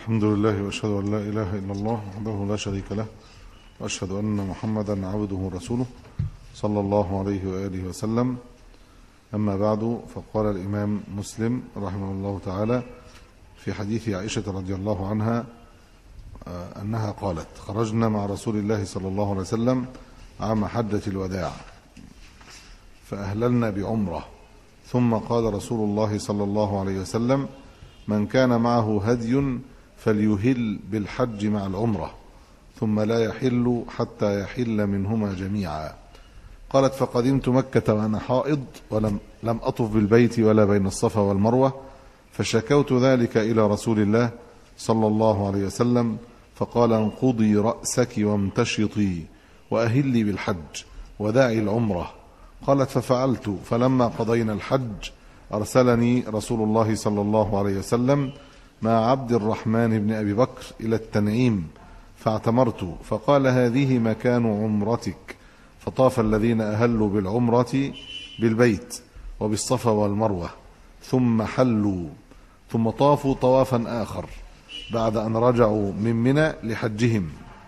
الحمد لله وأشهد أن لا إله إلا الله وحده لا شريك له، وأشهد أن محمدا عبده ورسوله صلى الله عليه وآله وسلم. أما بعد، فقال الإمام مسلم رحمه الله تعالى في حديث عائشة رضي الله عنها أنها قالت: خرجنا مع رسول الله صلى الله عليه وسلم عام حجة الوداع فأهللنا بعمرة، ثم قال رسول الله صلى الله عليه وسلم: من كان معه هدي فليهل بالحج مع العمرة، ثم لا يحل حتى يحل منهما جميعا. قالت: فقدمت مكة وأنا حائض ولم أطف بالبيت ولا بين الصفا والمروة، فشكوت ذلك إلى رسول الله صلى الله عليه وسلم، فقال: انقضي رأسك وامتشطي وأهلي بالحج وداعي العمرة. قالت: ففعلت، فلما قضينا الحج أرسلني رسول الله صلى الله عليه وسلم مع عبد الرحمن بن أبي بكر إلى التنعيم فاعتمرت، فقال: هذه مكان عمرتك. فطاف الذين أهلوا بالعمرة بالبيت وبالصفا والمروة ثم حلوا، ثم طافوا طوافا آخر بعد أن رجعوا من منى لحجهم.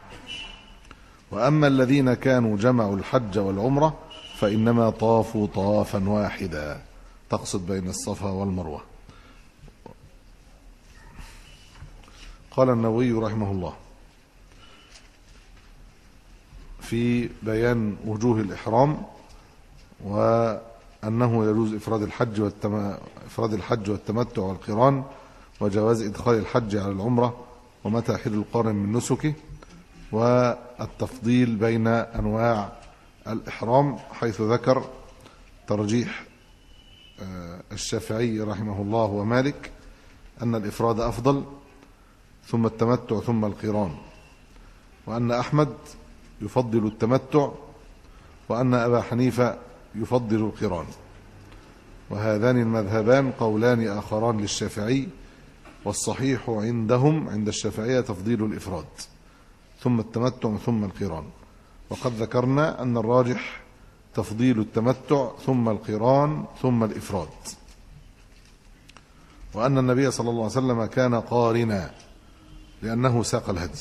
وأما الذين كانوا جمعوا الحج والعمرة فإنما طافوا طوافا واحدا، تقصد بين الصفا والمروة. قال النووي رحمه الله في بيان وجوه الإحرام، وأنه يجوز إفراد الحج والتمتع والقران، وجواز إدخال الحج على العمرة، ومتى يحل القارن من نسكه، والتفضيل بين أنواع الإحرام، حيث ذكر ترجيح الشافعي رحمه الله ومالك أن الإفراد أفضل، ثم التمتع ثم القران، وأن أحمد يفضل التمتع، وأن أبا حنيفة يفضل القران. وهذان المذهبان قولان آخران للشافعي، والصحيح عندهم عند الشافعية تفضيل الإفراد ثم التمتع ثم القران، وقد ذكرنا أن الراجح تفضيل التمتع ثم القران ثم الإفراد، وأن النبي صلى الله عليه وسلم كان قارنا لأنه ساق الهدي.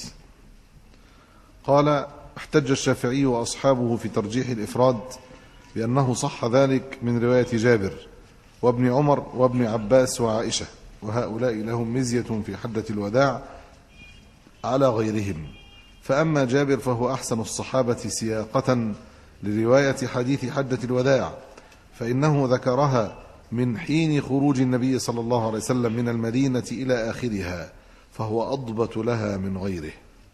قال: احتج الشافعي وأصحابه في ترجيح الإفراد بأنه صح ذلك من رواية جابر وابن عمر وابن عباس وعائشة، وهؤلاء لهم مزية في حجة الوداع على غيرهم. فأما جابر فهو أحسن الصحابة سياقة لرواية حديث حجة الوداع، فإنه ذكرها من حين خروج النبي صلى الله عليه وسلم من المدينة إلى آخرها، فهو أضبط لها من غيره.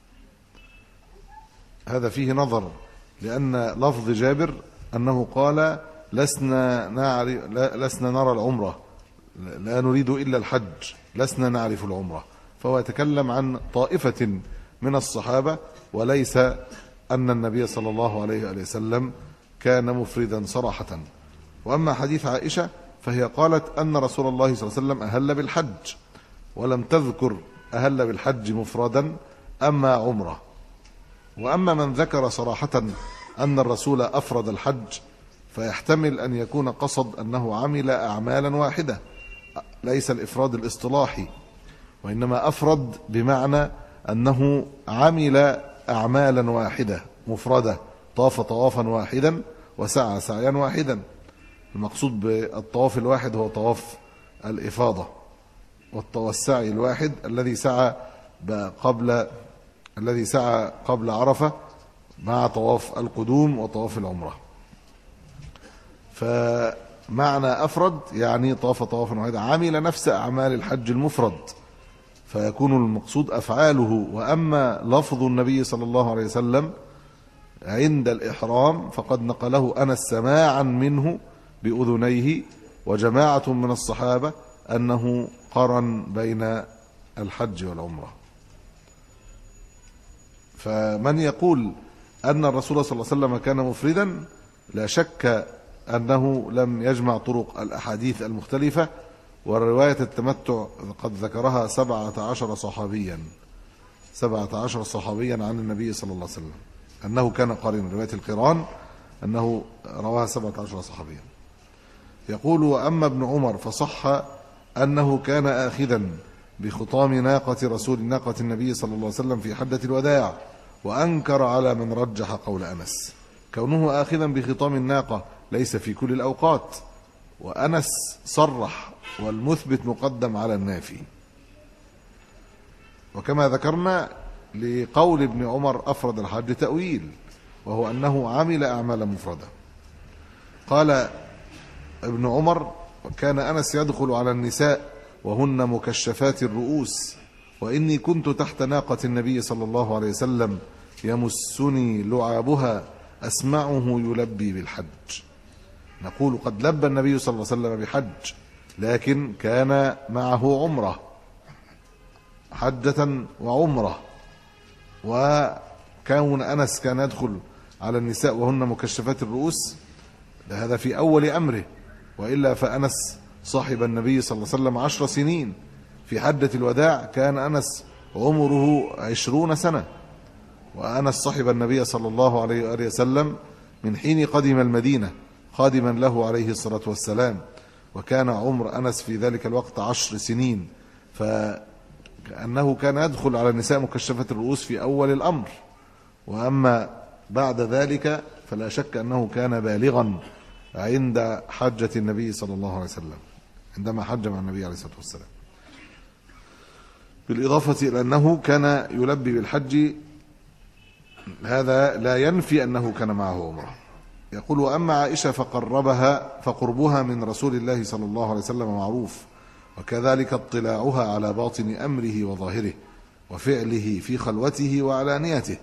هذا فيه نظر، لأن لفظ جابر أنه قال: لسنا نرى العمرة، لا نريد إلا الحج، لسنا نعرف العمرة، فهو يتكلم عن طائفة من الصحابة، وليس أن النبي صلى الله عليه وسلم كان مفردا صراحة. وأما حديث عائشة فهي قالت أن رسول الله صلى الله عليه وسلم أهل بالحج، ولم تذكر أهل بالحج مفردا أما عمرة. وأما من ذكر صراحة أن الرسول أفرد الحج فيحتمل أن يكون قصد أنه عمل أعمالا واحدة، ليس الإفراد الاصطلاحي، وإنما أفرد بمعنى أنه عمل أعمالا واحدة مفردة، طاف طوافا واحدا وسعى سعيا واحدا. المقصود بالطواف الواحد هو طواف الإفاضة، والسعي الواحد الذي سعى قبل عرفة مع طواف القدوم وطواف العمرة. فمعنى أفرد يعني طاف طوافا واحدا، عمل نفس أعمال الحج المفرد، فيكون المقصود أفعاله. وأما لفظ النبي صلى الله عليه وسلم عند الإحرام فقد نقله أنس سماعا منه بأذنيه وجماعة من الصحابة أنه قرن بين الحج والعمرة. فمن يقول أن الرسول صلى الله عليه وسلم كان مفردا لا شك أنه لم يجمع طرق الأحاديث المختلفة، ورواية التمتع قد ذكرها 17 صحابيا عن النبي صلى الله عليه وسلم أنه كان قارنا. رواية القران أنه رواها 17 صحابيا. يقول: وأما ابن عمر فصح أنه كان آخذا بخطام ناقة النبي صلى الله عليه وسلم في حجة الوداع، وأنكر على من رجح قول أنس. كونه آخذا بخطام الناقة ليس في كل الأوقات، وأنس صرح، والمثبت مقدم على النافي. وكما ذكرنا لقول ابن عمر أفرد الحج تأويل، وهو أنه عمل أعمالا مفردة. قال ابن عمر: كان أنس يدخل على النساء وهن مكشفات الرؤوس، وإني كنت تحت ناقة النبي صلى الله عليه وسلم يمسني لعابها أسمعه يلبي بالحج. نقول قد لبى النبي صلى الله عليه وسلم بحج، لكن كان معه عمرة، حجة وعمرة. وكون أنس كان يدخل على النساء وهن مكشفات الرؤوس هذا في أول أمره، وإلا فأنس صاحب النبي صلى الله عليه وسلم 10 سنين. في حجة الوداع كان أنس عمره 20 سنة، وأنس صاحب النبي صلى الله عليه وآله وسلم من حين قدم المدينة خادما له عليه الصلاة والسلام، وكان عمر أنس في ذلك الوقت 10 سنين، فكأنه كان يدخل على النساء مكشفة الرؤوس في أول الأمر. وأما بعد ذلك فلا شك أنه كان بالغا عند حجة النبي صلى الله عليه وسلم، عندما حج مع النبي عليه الصلاة والسلام، بالإضافة إلى أنه كان يلبي بالحج. هذا لا ينفي أنه كان معه عمره. يقول: وأما عائشة فقربها من رسول الله صلى الله عليه وسلم معروف، وكذلك اطلاعها على باطن أمره وظاهره وفعله في خلوته وعلانيته.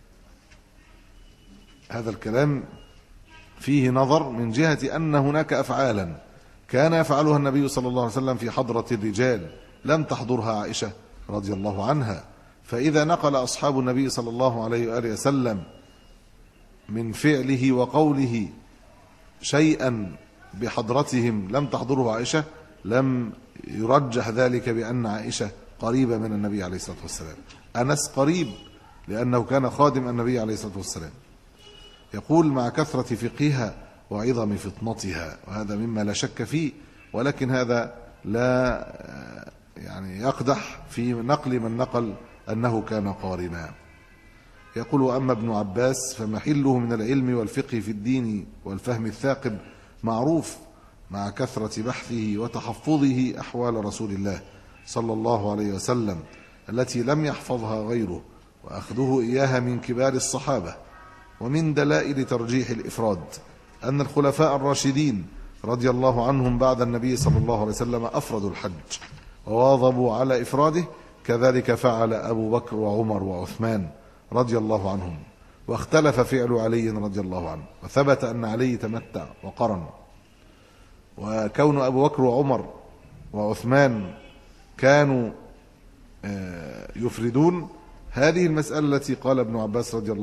هذا الكلام فيه نظر من جهة أن هناك أفعالا كان يفعلها النبي صلى الله عليه وسلم في حضرة الرجال لم تحضرها عائشة رضي الله عنها، فإذا نقل أصحاب النبي صلى الله عليه وآله وسلم من فعله وقوله شيئا بحضرتهم لم تحضره عائشة، لم يرجح ذلك بأن عائشة قريبة من النبي عليه الصلاة والسلام. أنس قريب لأنه كان خادم النبي عليه الصلاة والسلام. يقول: مع كثرة فقهها وعظم فطنتها، وهذا مما لا شك فيه، ولكن هذا لا يعني يقدح في نقل من نقل أنه كان قارنا. يقول: وأما ابن عباس فمحله من العلم والفقه في الدين والفهم الثاقب معروف، مع كثرة بحثه وتحفظه أحوال رسول الله صلى الله عليه وسلم التي لم يحفظها غيره، وأخذه إياها من كبار الصحابة. ومن دلائل ترجيح الإفراد أن الخلفاء الراشدين رضي الله عنهم بعد النبي صلى الله عليه وسلم أفردوا الحج وواظبوا على إفراده، كذلك فعل أبو بكر وعمر وعثمان رضي الله عنهم، واختلف فعل علي رضي الله عنه، وثبت أن علي تمتع وقرن. وكون أبو بكر وعمر وعثمان كانوا يفردون، هذه المسألة التي قال ابن عباس رضي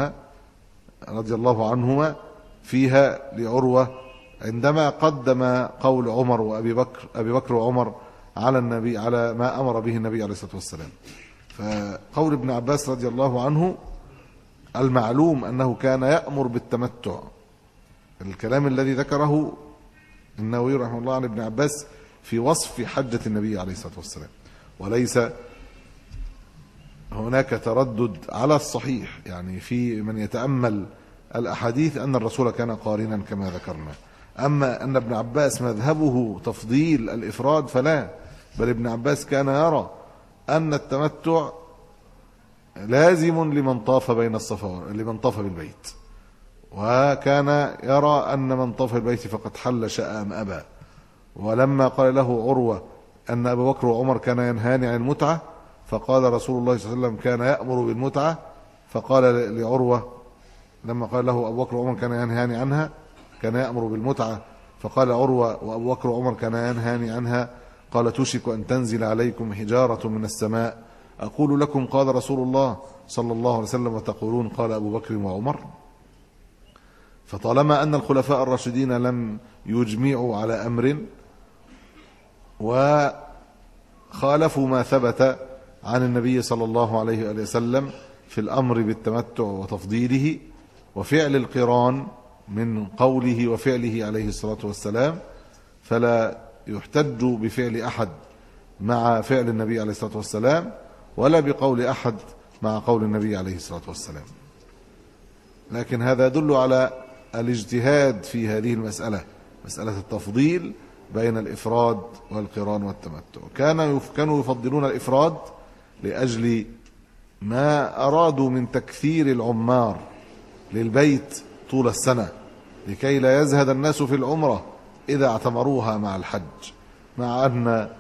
الله عنهما فيها لعروة عندما قدم قول عمر وأبي بكر وعمر على النبي على ما أمر به النبي عليه الصلاة والسلام. فقول ابن عباس رضي الله عنه المعلوم أنه كان يأمر بالتمتع. الكلام الذي ذكره النووي رحمه الله عن ابن عباس في وصف حجة النبي عليه الصلاة والسلام، وليس هناك تردد على الصحيح، يعني في من يتأمل الأحاديث أن الرسول كان قارنا كما ذكرنا. أما أن ابن عباس مذهبه تفضيل الإفراد فلا، بل ابن عباس كان يرى أن التمتع لازم لمن طاف بين الصفا لمن طاف بالبيت، وكان يرى أن من طاف بالبيت فقد حل شأم أبا. ولما قال له عروة أن أبا بكر وعمر كان ينهان عن المتعة، فقال رسول الله صلى الله عليه وسلم كان يأمر بالمتعة، فقال لعروة لما قال له أبو بكر وعمر كان ينهان عنها كان يأمر بالمتعة، فقال عروة وأبو بكر وعمر كان ينهان عنها، قال: توشك أن تنزل عليكم حجارة من السماء أقول لكم قال رسول الله صلى الله عليه وسلم وتقولون قال أبو بكر وعمر. فطالما أن الخلفاء الراشدين لم يجمعوا على أمر وخالفوا ما ثبت عن النبي صلى الله عليه وسلم في الأمر بالتمتع وتفضيله وفعل القران من قوله وفعله عليه الصلاة والسلام، فلا يحتج بفعل أحد مع فعل النبي عليه الصلاة والسلام، ولا بقول أحد مع قول النبي عليه الصلاة والسلام. لكن هذا يدل على الاجتهاد في هذه المسألة، مسألة التفضيل بين الإفراد والقران والتمتع. كانوا يفضلون الإفراد لأجل ما أرادوا من تكثير العمار للبيت طول السنة، لكي لا يزهد الناس في العمرة إذا اعتمروها مع الحج، مع أن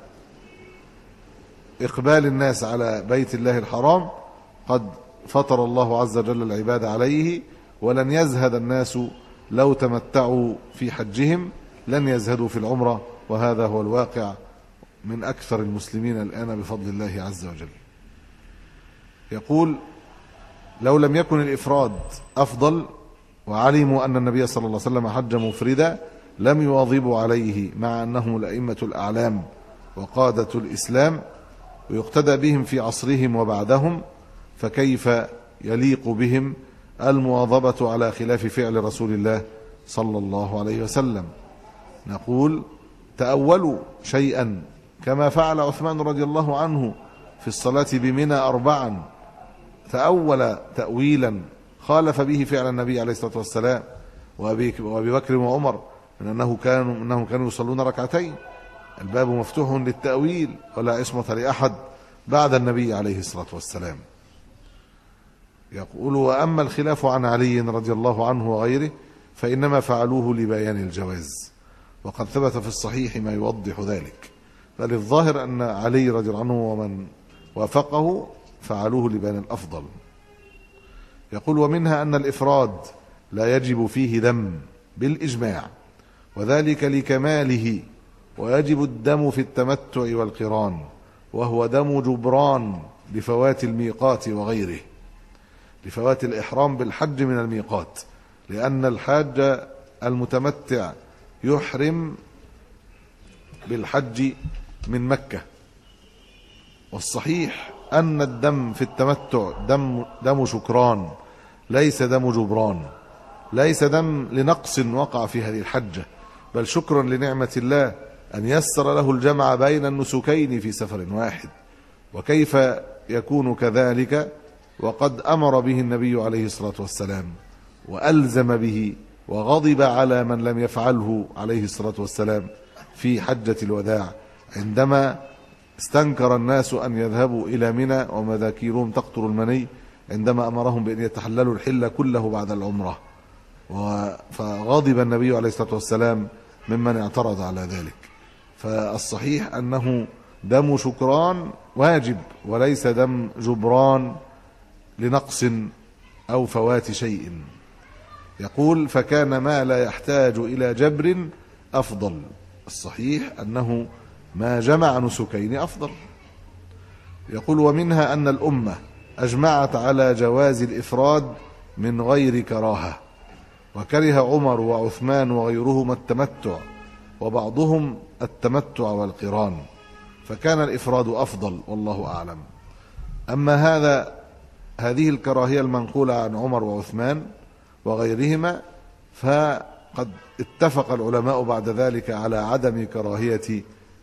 إقبال الناس على بيت الله الحرام قد فطر الله عز وجل العباد عليه، ولن يزهد الناس لو تمتعوا في حجهم، لن يزهدوا في العمرة، وهذا هو الواقع من أكثر المسلمين الآن بفضل الله عز وجل. يقول: لو لم يكن الإفراد أفضل وعلموا أن النبي صلى الله عليه وسلم حج مفردا لم يواظبوا عليه، مع أنهم الأئمة الأعلام وقادة الإسلام ويقتدى بهم في عصرهم وبعدهم، فكيف يليق بهم المواظبة على خلاف فعل رسول الله صلى الله عليه وسلم؟ نقول: تأولوا شيئا كما فعل عثمان رضي الله عنه في الصلاة بمنى 4، تأول تأويلا خالف به فعل النبي عليه الصلاة والسلام وأبي بكر وعمر، من أنهم كانوا يصلون ركعتين. الباب مفتوح للتأويل، ولا عصمة لأحد بعد النبي عليه الصلاة والسلام. يقول: وأما الخلاف عن علي رضي الله عنه وغيره فإنما فعلوه لبيان الجواز، وقد ثبت في الصحيح ما يوضح ذلك، بل الظاهر أن علي رضي الله عنه ومن وافقه فعلوه لبيان الأفضل. يقول: ومنها أن الإفراد لا يجب فيه دم بالإجماع، وذلك لكماله، ويجب الدم في التمتع والقران، وهو دم جبران لفوات الميقات وغيره، لفوات الإحرام بالحج من الميقات، لأن الحاج المتمتع يحرم بالحج من مكة. والصحيح أن الدم في التمتع دم شكران، ليس دم جبران، ليس دم لنقص وقع في هذه الحجة، بل شكرا لنعمة الله أن يسر له الجمع بين النسكين في سفر واحد. وكيف يكون كذلك وقد أمر به النبي عليه الصلاة والسلام وألزم به وغضب على من لم يفعله عليه الصلاة والسلام في حجة الوداع، عندما استنكر الناس أن يذهبوا إلى منى ومذاكيرهم تقطر المني، عندما أمرهم بأن يتحللوا الحل كله بعد العمرة، فغضب النبي عليه الصلاة والسلام ممن اعترض على ذلك. فالصحيح أنه دم شكران واجب، وليس دم جبران لنقص أو فوات شيء. يقول: فكان ما لا يحتاج إلى جبر أفضل. الصحيح أنه ما جمع نسكين أفضل. يقول: ومنها أن الأمة أجمعت على جواز الإفراد من غير كراهة، وكره عمر وعثمان وغيرهما التمتع، وبعضهم التمتع والقران، فكان الإفراد أفضل، والله أعلم. أما هذه الكراهية المنقولة عن عمر وعثمان وغيرهما، فقد اتفق العلماء بعد ذلك على عدم كراهية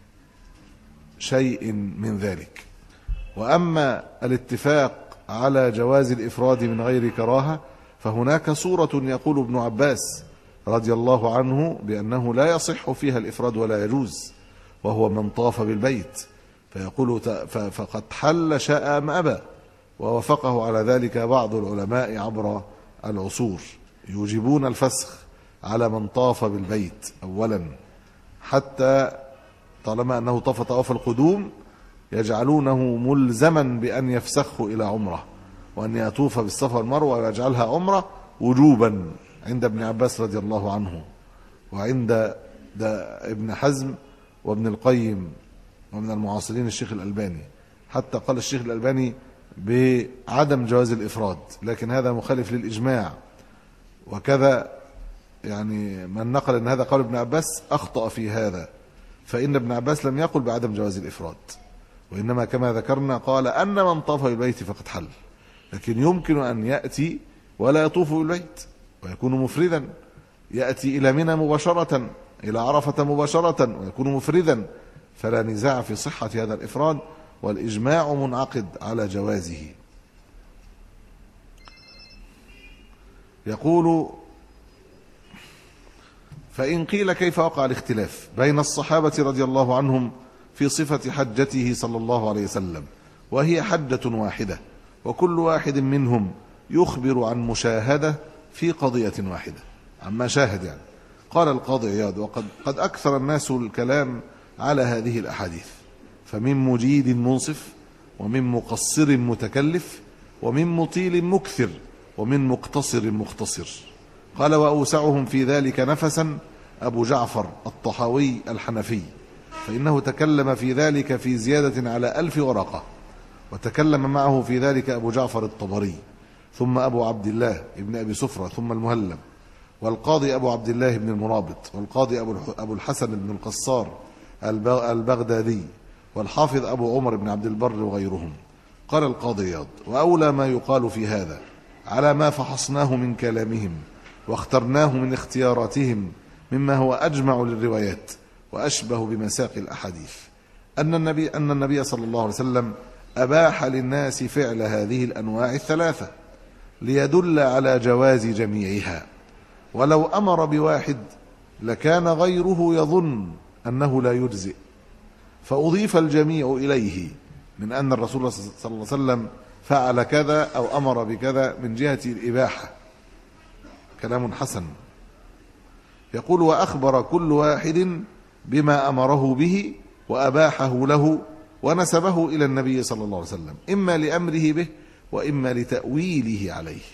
شيء من ذلك. وأما الاتفاق على جواز الإفراد من غير كراهة، فهناك صورة يقول ابن عباس رضي الله عنه بأنه لا يصح فيها الإفراد ولا يجوز، وهو من طاف بالبيت، فيقول: فقد حل شاء أم أبى. ووافقه على ذلك بعض العلماء عبر العصور، يوجبون الفسخ على من طاف بالبيت أولا، حتى طالما أنه طاف طواف القدوم يجعلونه ملزما بأن يفسخه إلى عمره، وأن يطوف بالصفا والمروة ويجعلها عمره وجوبا عند ابن عباس رضي الله عنه، وعند ابن حزم وابن القيم، ومن المعاصرين الشيخ الألباني، حتى قال الشيخ الألباني بعدم جواز الإفراد، لكن هذا مخالف للإجماع. وكذا يعني من نقل أن هذا قول ابن عباس أخطأ في هذا، فإن ابن عباس لم يقل بعدم جواز الإفراد، وإنما كما ذكرنا قال أن من طاف بالبيت فقد حل. لكن يمكن أن يأتي ولا يطوف بالبيت ويكون مفردا، يأتي إلى منى مباشرة، إلى عرفة مباشرة ويكون مفردا، فلا نزاع في صحة هذا الإفراد، والإجماع منعقد على جوازه. يقول: فإن قيل كيف وقع الاختلاف بين الصحابة رضي الله عنهم في صفة حجته صلى الله عليه وسلم، وهي حجة واحدة، وكل واحد منهم يخبر عن مشاهدة في قضية واحدة، عما شاهد يعني. قال القاضي عياض: وقد أكثر الناس الكلام على هذه الأحاديث، فمن مجيد منصف، ومن مقصر متكلف، ومن مطيل مكثر، ومن مقتصر مختصر. قال: وأوسعهم في ذلك نفسا أبو جعفر الطحاوي الحنفي، فإنه تكلم في ذلك في زيادة على 1000 ورقة، وتكلم معه في ذلك أبو جعفر الطبري، ثم أبو عبد الله ابن أبي سفرة، ثم المهلب، والقاضي أبو عبد الله بن المرابط، والقاضي أبو الحسن بن القصار البغدادي، والحافظ أبو عمر بن عبد البر وغيرهم. قال القاضي عياض: وأولى ما يقال في هذا على ما فحصناه من كلامهم واخترناه من اختياراتهم مما هو أجمع للروايات وأشبه بمساق الأحاديث، أن النبي صلى الله عليه وسلم أباح للناس فعل هذه الأنواع الثلاثة ليدل على جواز جميعها، ولو أمر بواحد لكان غيره يظن أنه لا يجزئ، فأضيف الجميع إليه من أن الرسول صلى الله عليه وسلم فعل كذا أو أمر بكذا من جهة الإباحة. كلام حسن. يقول: وأخبر كل واحد بما أمره به وأباحه له ونسبه إلى النبي صلى الله عليه وسلم، إما لأمره به وإما لتأويله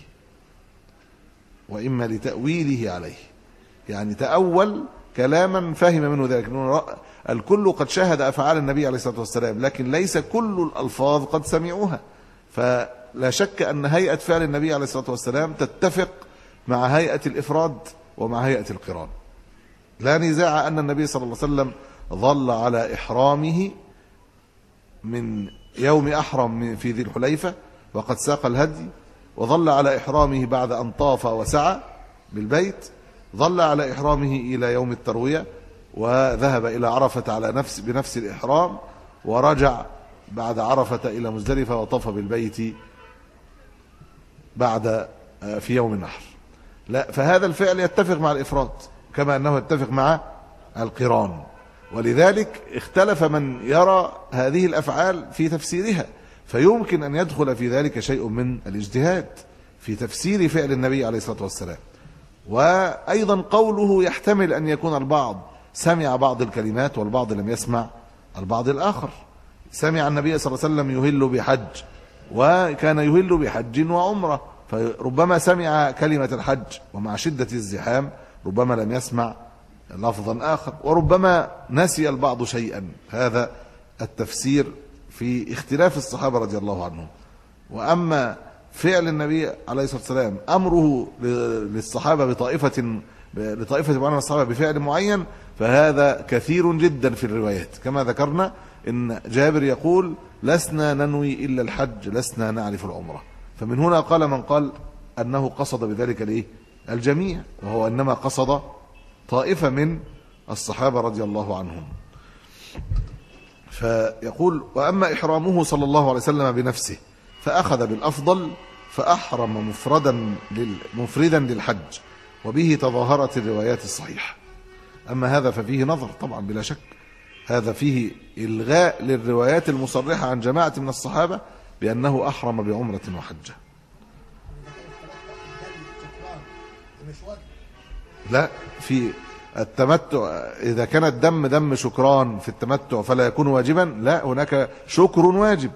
عليه، يعني تأول كلاما فهم منه ذلك. الكل قد شاهد أفعال النبي عليه الصلاة والسلام، لكن ليس كل الألفاظ قد سمعوها، فلا شك أن هيئة فعل النبي عليه الصلاة والسلام تتفق مع هيئة الإفراد ومع هيئة القران. لا نزاع أن النبي صلى الله عليه وسلم ظل على إحرامه من يوم أحرم في ذي الحليفة وقد ساق الهدي، وظل على إحرامه بعد أن طاف وسعى بالبيت، ظل على إحرامه إلى يوم التروية، وذهب إلى عرفة بنفس الإحرام، ورجع بعد عرفة إلى مزدلفة وطاف بالبيت بعد في يوم النحر. لا، فهذا الفعل يتفق مع الإفراد كما أنه يتفق مع القران، ولذلك اختلف من يرى هذه الأفعال في تفسيرها، فيمكن أن يدخل في ذلك شيء من الاجتهاد في تفسير فعل النبي عليه الصلاة والسلام. وأيضا قوله يحتمل أن يكون البعض سمع بعض الكلمات والبعض لم يسمع البعض الآخر. سمع النبي صلى الله عليه وسلم يهل بحج، وكان يهل بحج وعمرة، فربما سمع كلمة الحج ومع شدة الزحام ربما لم يسمع لفظا آخر، وربما نسي البعض شيئا. هذا التفسير في اختلاف الصحابة رضي الله عنهم. وأما فعل النبي عليه الصلاة والسلام أمره للصحابة لطائفة معينة من الصحابة بفعل معين، فهذا كثير جدا في الروايات، كما ذكرنا إن جابر يقول: لسنا ننوي إلا الحج، لسنا نعرف العمرة. فمن هنا قال من قال أنه قصد بذلك الجميع، وهو إنما قصد طائفة من الصحابة رضي الله عنهم. فيقول: وأما إحرامه صلى الله عليه وسلم بنفسه فأخذ بالأفضل فأحرم مفردا للحج، وبه تظاهرت الروايات الصحيحة. أما هذا ففيه نظر طبعا بلا شك، هذا فيه إلغاء للروايات المصرحة عن جماعة من الصحابة بأنه أحرم بعمرة وحجة. لا، في التمتع إذا كان الدم دم شكران في التمتع فلا يكون واجبا، لا، هناك شكر واجب.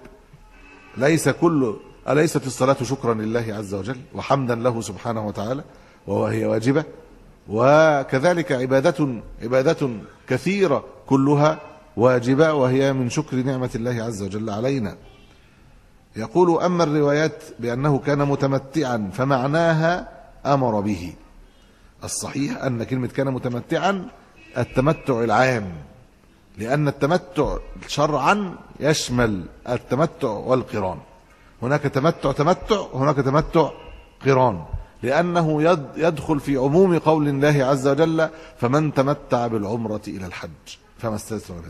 أليست الصلاة شكرا لله عز وجل وحمدا له سبحانه وتعالى وهي واجبة؟ وكذلك عبادة كثيرة كلها واجبة وهي من شكر نعمة الله عز وجل علينا. يقول: أما الروايات بأنه كان متمتعا فمعناها أمر به. الصحيح أن كلمة كان متمتعا التمتع العام، لأن التمتع شرعا يشمل التمتع والقران. هناك تمتع هناك تمتع قران، لأنه يدخل في عموم قول الله عز وجل: فمن تمتع بالعمرة إلى الحج فما استيسر منه.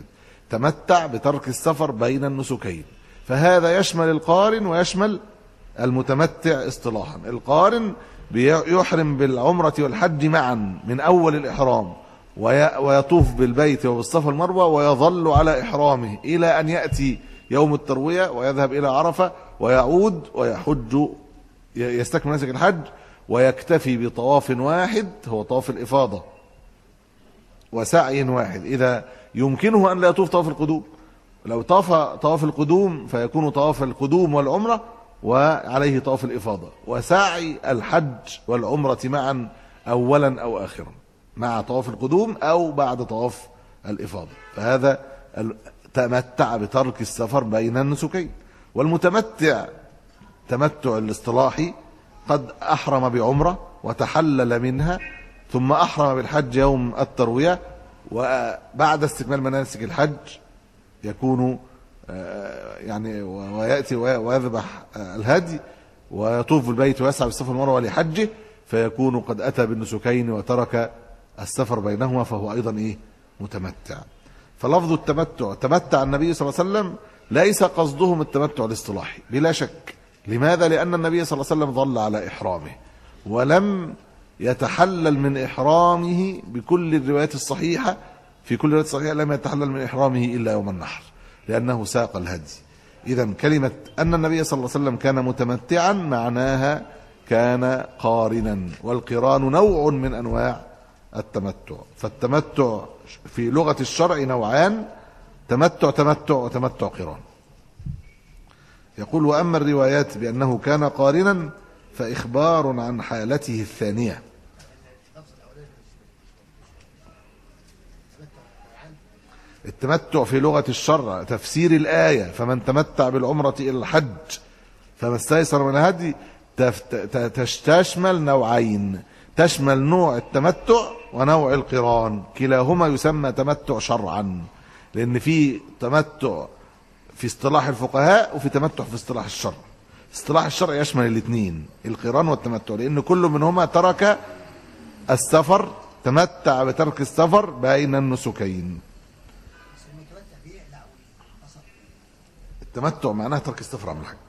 تمتع بترك السفر بين النسكين. فهذا يشمل القارن ويشمل المتمتع اصطلاحا. القارن يحرم بالعمرة والحج معا من أول الإحرام، ويطوف بالبيت وبالصفا والمروة ويظل على إحرامه إلى أن يأتي يوم التروية ويذهب إلى عرفة ويعود ويحج، يستكمل مناسك الحج، ويكتفي بطواف واحد هو طواف الإفاضة وسعي واحد إذا يمكنه أن لا يطوف طواف القدوم. لو طاف طواف القدوم فيكون طواف القدوم والعمرة وعليه طواف الإفاضة، وسعي الحج والعمرة معا أولا أو آخرا، مع طواف القدوم أو بعد طواف الإفاضة. فهذا تمتع بترك السفر بين النسكين. والمتمتع تمتع الاصطلاحي قد أحرم بعمرة وتحلل منها، ثم أحرم بالحج يوم التروية، وبعد استكمال مناسك الحج يكون يعني ويأتي ويذبح الهدي ويطوف بالبيت ويسعى بالصفا والمروة لحجه، فيكون قد أتى بالنسكين وترك السفر بينهما، فهو أيضا متمتع. فلفظ التمتع تمتع النبي صلى الله عليه وسلم ليس قصدهم التمتع الاصطلاحي بلا شك. لماذا؟ لأن النبي صلى الله عليه وسلم ظل على إحرامه ولم يتحلل من إحرامه بكل الروايات الصحيحة. في كل رواية صحيحة لم يتحلل من إحرامه إلا يوم النحر لأنه ساق الهدي. إذن كلمة أن النبي صلى الله عليه وسلم كان متمتعا معناها كان قارنا، والقران نوع من أنواع التمتع. فالتمتع في لغة الشرع نوعان: تمتع وتمتع قران. يقول: وأما الروايات بأنه كان قارنا فإخبار عن حالته الثانية. التمتع في لغة الشرع تفسير الآية: فمن تمتع بالعمرة إلى الحج فما استيسر من الهدي، تشمل نوعين: تشمل نوع التمتع ونوع القران، كلاهما يسمى تمتع شرعا، لأن في تمتع في اصطلاح الفقهاء وفي تمتع في اصطلاح الشرع. اصطلاح الشرع يشمل الاثنين، القران والتمتع، لأن كل منهما ترك السفر، تمتع بترك السفر بين النسكين. التمتع معناه ترك السفر عن الحج.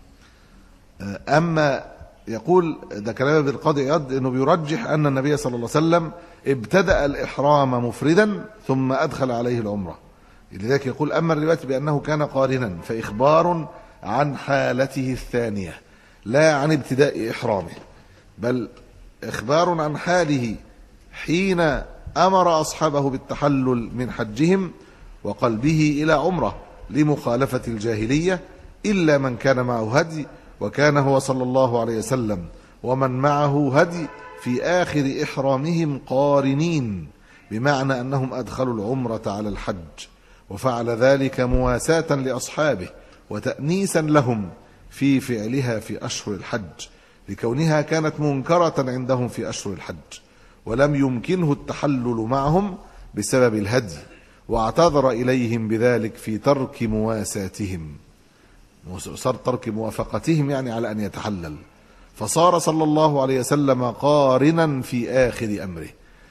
أما يقول ده كلام ابن القاضي عياض انه بيرجح ان النبي صلى الله عليه وسلم ابتدأ الإحرام مفردا ثم أدخل عليه العمرة. لذلك يقول: أما الرواية بأنه كان قارنا فإخبار عن حالته الثانية لا عن ابتداء إحرامه، بل إخبار عن حاله حين أمر أصحابه بالتحلل من حجهم وقلبه إلى عمرة لمخالفة الجاهلية، إلا من كان معه هدي، وكان هو صلى الله عليه وسلم ومن معه هدي في آخر إحرامهم قارنين، بمعنى أنهم أدخلوا العمرة على الحج، وفعل ذلك مواساة لأصحابه وتأنيسا لهم في فعلها في أشهر الحج، لكونها كانت منكرة عندهم في أشهر الحج، ولم يمكنه التحلل معهم بسبب الهدي، واعتذر إليهم بذلك في ترك مواساتهم، صار ترك موافقتهم يعني على أن يتحلل، فصار صلى الله عليه وسلم قارنا في آخر أمره.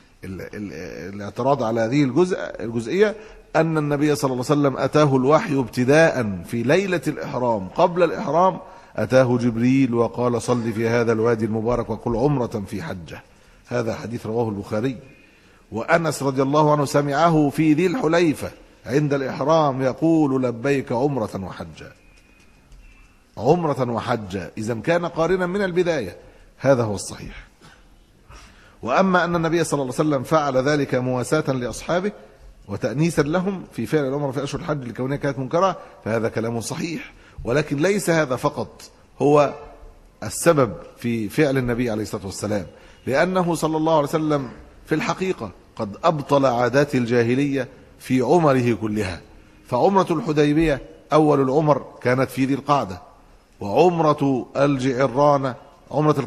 الاعتراض على هذه الجزئية أن النبي صلى الله عليه وسلم أتاه الوحي ابتداء في ليلة الإحرام، قبل الإحرام أتاه جبريل وقال: صل في هذا الوادي المبارك وقل عمرة في حجة. هذا حديث رواه البخاري. وأنس رضي الله عنه سمعه في ذي الحليفة عند الإحرام يقول: لبيك عمرة وحجة، عمرة وحجة، إذا كان قارنا من البداية. هذا هو الصحيح. وأما أن النبي صلى الله عليه وسلم فعل ذلك مواساة لأصحابه وتأنيسا لهم في فعل العمرة في أشهر الحج لكونها كانت منكرة، فهذا كلام صحيح. ولكن ليس هذا فقط هو السبب في فعل النبي عليه الصلاة والسلام، لأنه صلى الله عليه وسلم في الحقيقة قد أبطل عادات الجاهلية في عمره كلها. فعمرة الحديبية أول العمر كانت في ذي القعدة، وعمرة الجعرانة عمرة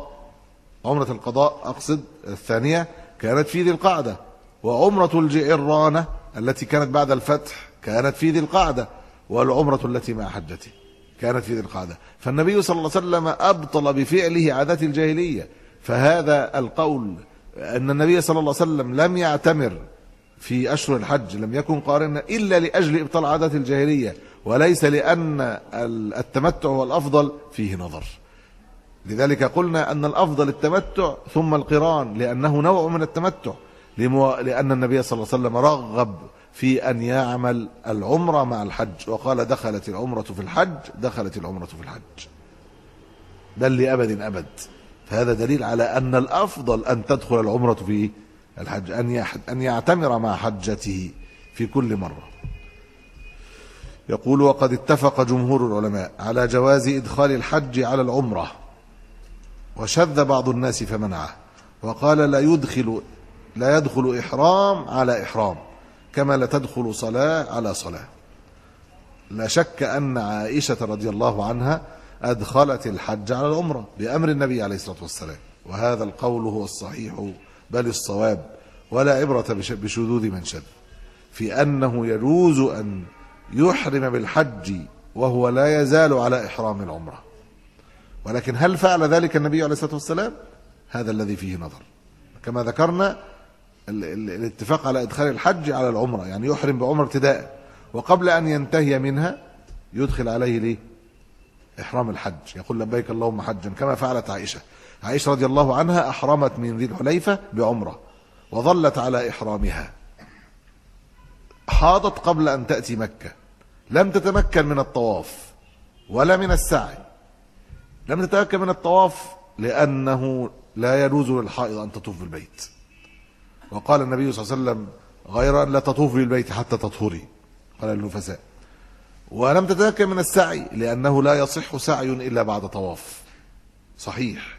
القضاء أقصد الثانية كانت في ذي القعدة، وعمرة الجعرانة التي كانت بعد الفتح كانت في ذي القعدة، والعمرة التي مع حجته كانت في ذي القعدة. فالنبي صلى الله عليه وسلم أبطل بفعله عادات الجاهلية. فهذا القول أن النبي صلى الله عليه وسلم لم يعتمر في أشهر الحج لم يكن قارنا إلا لأجل إبطال عادات الجاهلية وليس لأن التمتع هو الأفضل، فيه نظر. لذلك قلنا أن الأفضل التمتع ثم القران، لأنه نوع من التمتع، لأن النبي صلى الله عليه وسلم رغب في أن يعمل العمرة مع الحج، وقال دخلت العمرة في الحج، دخلت العمرة في الحج، بل لأبد أبد. فهذا دليل على أن الأفضل أن تدخل العمرة في الحج، أن يعتمر مع حجته في كل مرة. يقول: وقد اتفق جمهور العلماء على جواز إدخال الحج على العمرة، وشذ بعض الناس فمنعه، وقال لا يدخل إحرام على إحرام، كما لا تدخل صلاة على صلاة. لا شك أن عائشة رضي الله عنها أدخلت الحج على العمرة بأمر النبي عليه الصلاة والسلام، وهذا القول هو الصحيح بل الصواب، ولا عبرة بشذوذ من شذ، في أنه يجوز أن يحرم بالحج وهو لا يزال على إحرام العمرة. ولكن هل فعل ذلك النبي عليه الصلاة والسلام؟ هذا الذي فيه نظر. كما ذكرنا الاتفاق على إدخال الحج على العمرة، يعني يحرم بعمرة ابتداء، وقبل أن ينتهي منها يدخل عليه ليه؟ إحرام الحج، يقول لبيك اللهم حجا، كما فعلت عائشة. عائشة رضي الله عنها أحرمت من ذي الحليفة بعمرة وظلت على إحرامها، حاضت قبل أن تأتي مكة، لم تتمكن من الطواف ولا من السعي. لم تتمكن من الطواف لأنه لا يجوز للحائض أن تطوف بالبيت، وقال النبي صلى الله عليه وسلم: غير أن لا تطوف بالبيت حتى تطهري، قال للنفساء. ولم تتمكن من السعي لأنه لا يصح سعي إلا بعد طواف صحيح،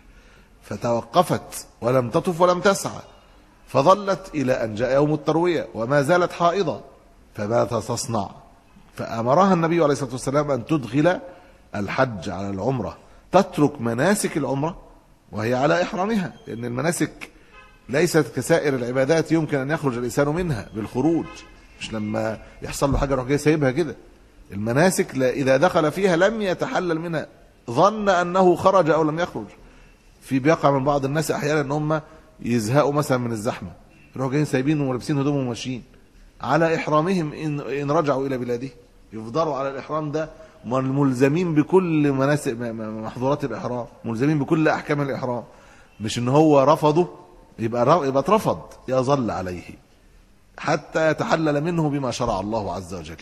فتوقفت ولم تطف ولم تسعى، فظلت إلى أن جاء يوم التروية وما زالت حائضة، فماذا تصنع؟ فأمرها النبي عليه الصلاة والسلام أن تدخل الحج على العمرة، تترك مناسك العمرة وهي على إحرامها، لأن المناسك ليست كسائر العبادات يمكن أن يخرج الإنسان منها بالخروج، مش لما يحصل له حاجة يروح جاي سايبها كده. المناسك إذا دخل فيها لم يتحلل منها، ظن أنه خرج أو لم يخرج. في بيقع من بعض الناس أحيانا أن هم يزهقوا مثلا من الزحمة، يروحوا جايين سايبين ولابسين هدومهم وماشيين على إحرامهم إن رجعوا إلى بلاده، يفضلوا على الإحرام ده، ملزمين بكل مناسك محظورات الإحرام، ملزمين بكل أحكام الإحرام، مش إن هو رفضه يبقى اترفض، يظل عليه حتى يتحلل منه بما شرع الله عز وجل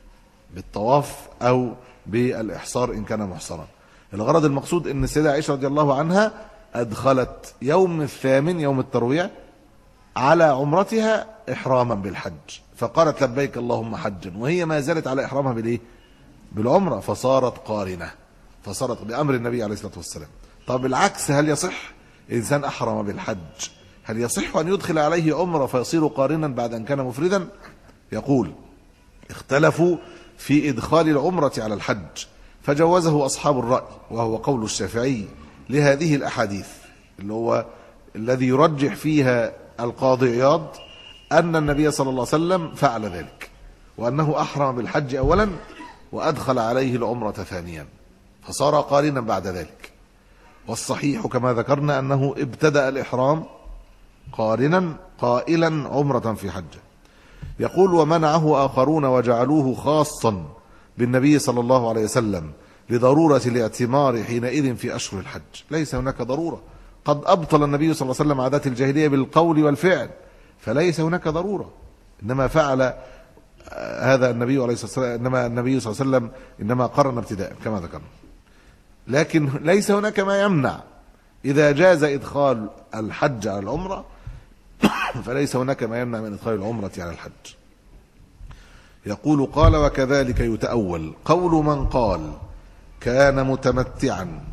بالطواف أو بالإحصار إن كان محصرا. الغرض المقصود أن السيدة عائشة رضي الله عنها أدخلت يوم الثامن يوم التروية على عمرتها إحراما بالحج، فقالت لبيك اللهم حجا، وهي ما زالت على إحرامها بالإيه؟ بالعمرة، فصارت قارنة، فصارت بأمر النبي عليه الصلاة والسلام. طب العكس، هل يصح إنسان أحرم بالحج هل يصح أن يدخل عليه عمرة فيصير قارنا بعد أن كان مفردا؟ يقول: اختلفوا في إدخال العمرة على الحج، فجوزه أصحاب الرأي، وهو قول الشافعي لهذه الأحاديث، اللي هو الذي يرجح فيها القاضي عياض أن النبي صلى الله عليه وسلم فعل ذلك، وأنه أحرم بالحج أولا وأدخل عليه العمرة ثانيا، فصار قارنا بعد ذلك. والصحيح كما ذكرنا أنه ابتدأ الإحرام قارنا قائلا عمرة في حجة. يقول: ومنعه آخرون وجعلوه خاصا بالنبي صلى الله عليه وسلم لضرورة الاعتمار حينئذ في أشهر الحج. ليس هناك ضرورة، قد أبطل النبي صلى الله عليه وسلم عادات الجاهلية بالقول والفعل، فليس هناك ضرورة، إنما فعل هذا النبي عليه الصلاة والسلام، إنما النبي صلى الله عليه وسلم إنما قرن ابتداء كما ذكرنا. لكن ليس هناك ما يمنع إذا جاز إدخال الحج على العمرة فليس هناك ما يمنع من إدخال العمرة على الحج. يقول: قال: وكذلك يتأول قول من قال كان متمتعا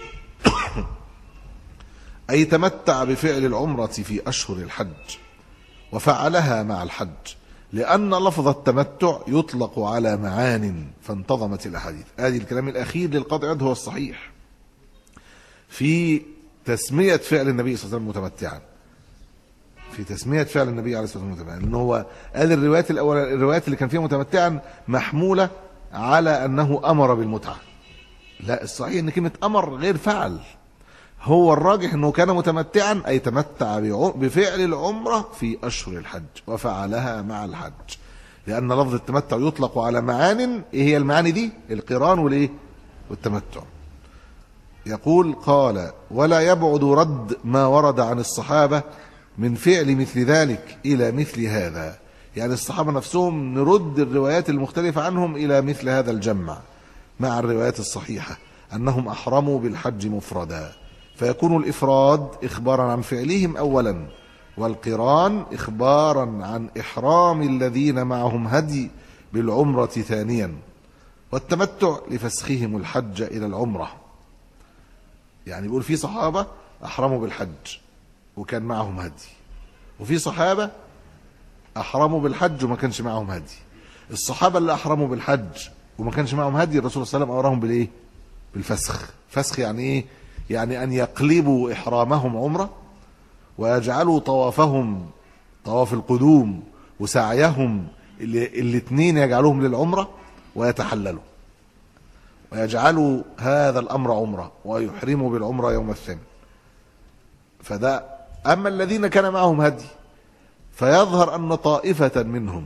أي تمتع بفعل العمرة في أشهر الحج وفعلها مع الحج، لأن لفظ التمتع يطلق على معان فانتظمت الأحاديث. هذه الكلام الأخير للقاضي عياض هو الصحيح في تسمية فعل النبي صلى الله عليه وسلم متمتعا، في تسمية فعل النبي عليه الصلاة والسلام متمتعا، لأنه هو قال الروايات اللي كان فيها متمتعا محمولة على أنه أمر بالمتعة. لا، الصحيح أن كلمة أمر غير فعل، هو الراجح أنه كان متمتعا، أي تمتع بفعل العمرة في أشهر الحج وفعلها مع الحج، لأن لفظ التمتع يطلق على معان. إيه هي المعاني دي؟ القران والإيه؟ والتمتع. يقول قال: ولا يبعد رد ما ورد عن الصحابة من فعل مثل ذلك إلى مثل هذا. يعني الصحابة نفسهم نرد الروايات المختلفة عنهم إلى مثل هذا الجمع مع الروايات الصحيحة أنهم أحرموا بالحج مفردا، فيكون الإفراد إخبارا عن فعلهم أولا، والقران إخبارا عن إحرام الذين معهم هدي بالعمرة ثانيا، والتمتع لفسخهم الحج إلى العمرة. يعني بيقول في صحابة أحرموا بالحج وكان معهم هدي، وفي صحابة أحرموا بالحج وما كانش معهم هدي. الصحابة اللي أحرموا بالحج وما كانش معهم هدي الرسول صلى الله عليه وسلم أمرهم بالإيه؟ بالفسخ. فسخ يعني إيه؟ يعني أن يقلبوا إحرامهم عمرة ويجعلوا طوافهم طواف القدوم وسعيهم الاثنين يجعلوهم للعمرة ويتحللوا، ويجعلوا هذا الأمر عمرة ويحرموا بالعمرة يوم الثاني. فده. أما الذين كان معهم هدي فيظهر أن طائفة منهم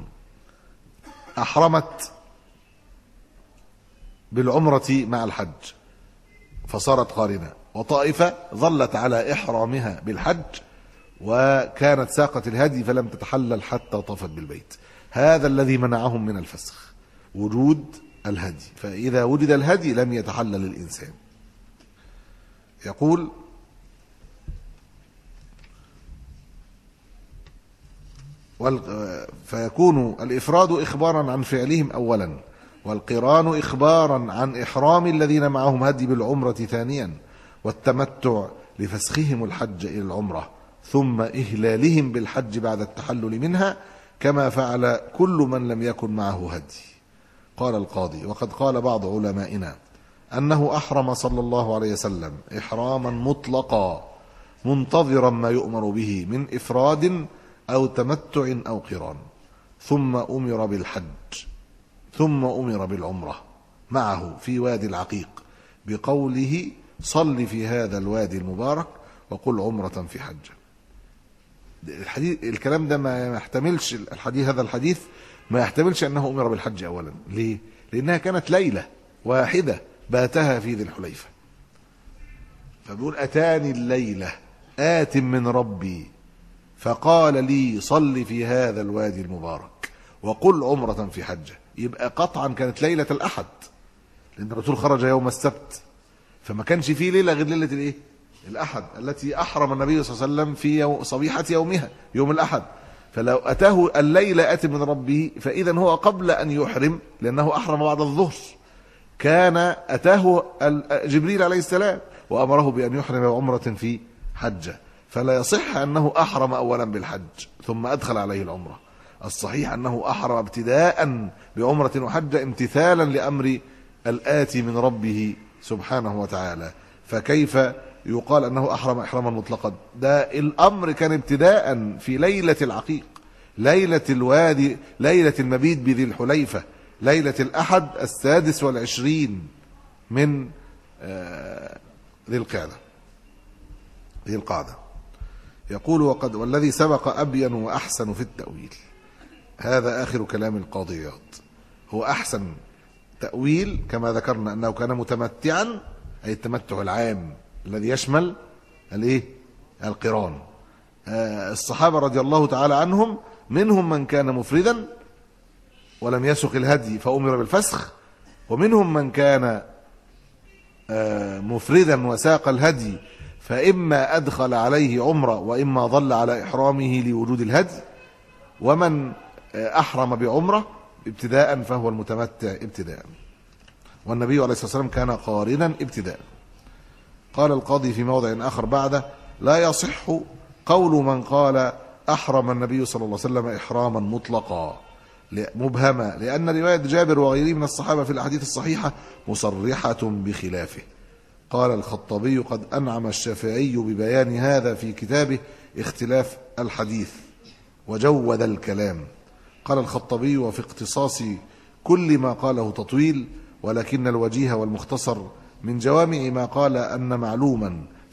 أحرمت بالعمرة مع الحج فصارت قارنة، وطائفة ظلت على إحرامها بالحج وكانت ساقت الهدي فلم تتحلل حتى طافت بالبيت. هذا الذي منعهم من الفسخ، وجود الهدي. فإذا وجد الهدي لم يتحلل الإنسان. يقول: فيكون الإفراد إخبارا عن فعلهم أولا، والقران إخبارا عن إحرام الذين معهم هدي بالعمرة ثانيا، والتمتع لفسخهم الحج إلى العمرة ثم إهلالهم بالحج بعد التحلل منها، كما فعل كل من لم يكن معه هدي. قال القاضي: وقد قال بعض علمائنا أنه أحرم صلى الله عليه وسلم إحراما مطلقا منتظرا ما يؤمر به من إفراد أو تمتع أو قران، ثم أمر بالحج، ثم أمر بالعمرة معه في وادي العقيق بقوله: صل في هذا الوادي المبارك وقل عمرة في حجة. الحديث الكلام ده ما يحتملش الحديث، هذا الحديث ما يحتملش أنه أمر بالحج أولا. ليه؟ لأنها كانت ليلة واحدة باتها في ذي الحليفة. فبيقول: أتاني الليلة آت من ربي فقال لي صل في هذا الوادي المبارك وقل عمرة في حجة. يبقى قطعا كانت ليلة الأحد، لأن الرسول خرج يوم السبت، فما كانش فيه ليلة غير ليلة الإيه؟ الأحد التي أحرم النبي صلى الله عليه وسلم في صبيحة يومها يوم الأحد. فلو أتاه الليلة آت من ربه فإذا هو قبل أن يحرم، لأنه أحرم بعد الظهر، كان أتاه جبريل عليه السلام وأمره بأن يحرم بعمرة في حجة، فلا يصح أنه أحرم أولا بالحج ثم أدخل عليه العمرة. الصحيح أنه أحرم ابتداء بعمرة وحجة امتثالا لأمر الآتي من ربه سبحانه وتعالى. فكيف يقال أنه أحرم إحراما مطلقا؟ ده الأمر كان ابتداء في ليلة العقيق، ليلة الوادي، ليلة المبيت بذي الحليفة، ليلة الأحد 26 من ذي القعدة. يقول: والذي سبق أبين وأحسن في التأويل. هذا آخر كلام القاضيات. هو أحسن تأويل كما ذكرنا أنه كان متمتعا، أي التمتع العام الذي يشمل الايه؟ القران. الصحابة رضي الله تعالى عنهم منهم من كان مفردا ولم يسق الهدي فأمر بالفسخ، ومنهم من كان مفردا وساق الهدي فإما أدخل عليه عمرة وإما ظل على إحرامه لوجود الهدي، ومن أحرم بعمرة ابتداء فهو المتمتع ابتداء، والنبي عليه الصلاة والسلام كان قارنا ابتداء. قال القاضي في موضع آخر بعده: لا يصح قول من قال أحرم النبي صلى الله عليه وسلم إحراما مطلقا مبهما، لأن رواية جابر وغيره من الصحابة في الأحاديث الصحيحة مصرحة بخلافه. قال الخطابي: قد أنعم الشافعي ببيان هذا في كتابه اختلاف الحديث وجود الكلام. قال الخطابي: وفي اختصاص كل ما قاله تطويل، ولكن الوجيه والمختصر من جوامع ما قال أن معلوما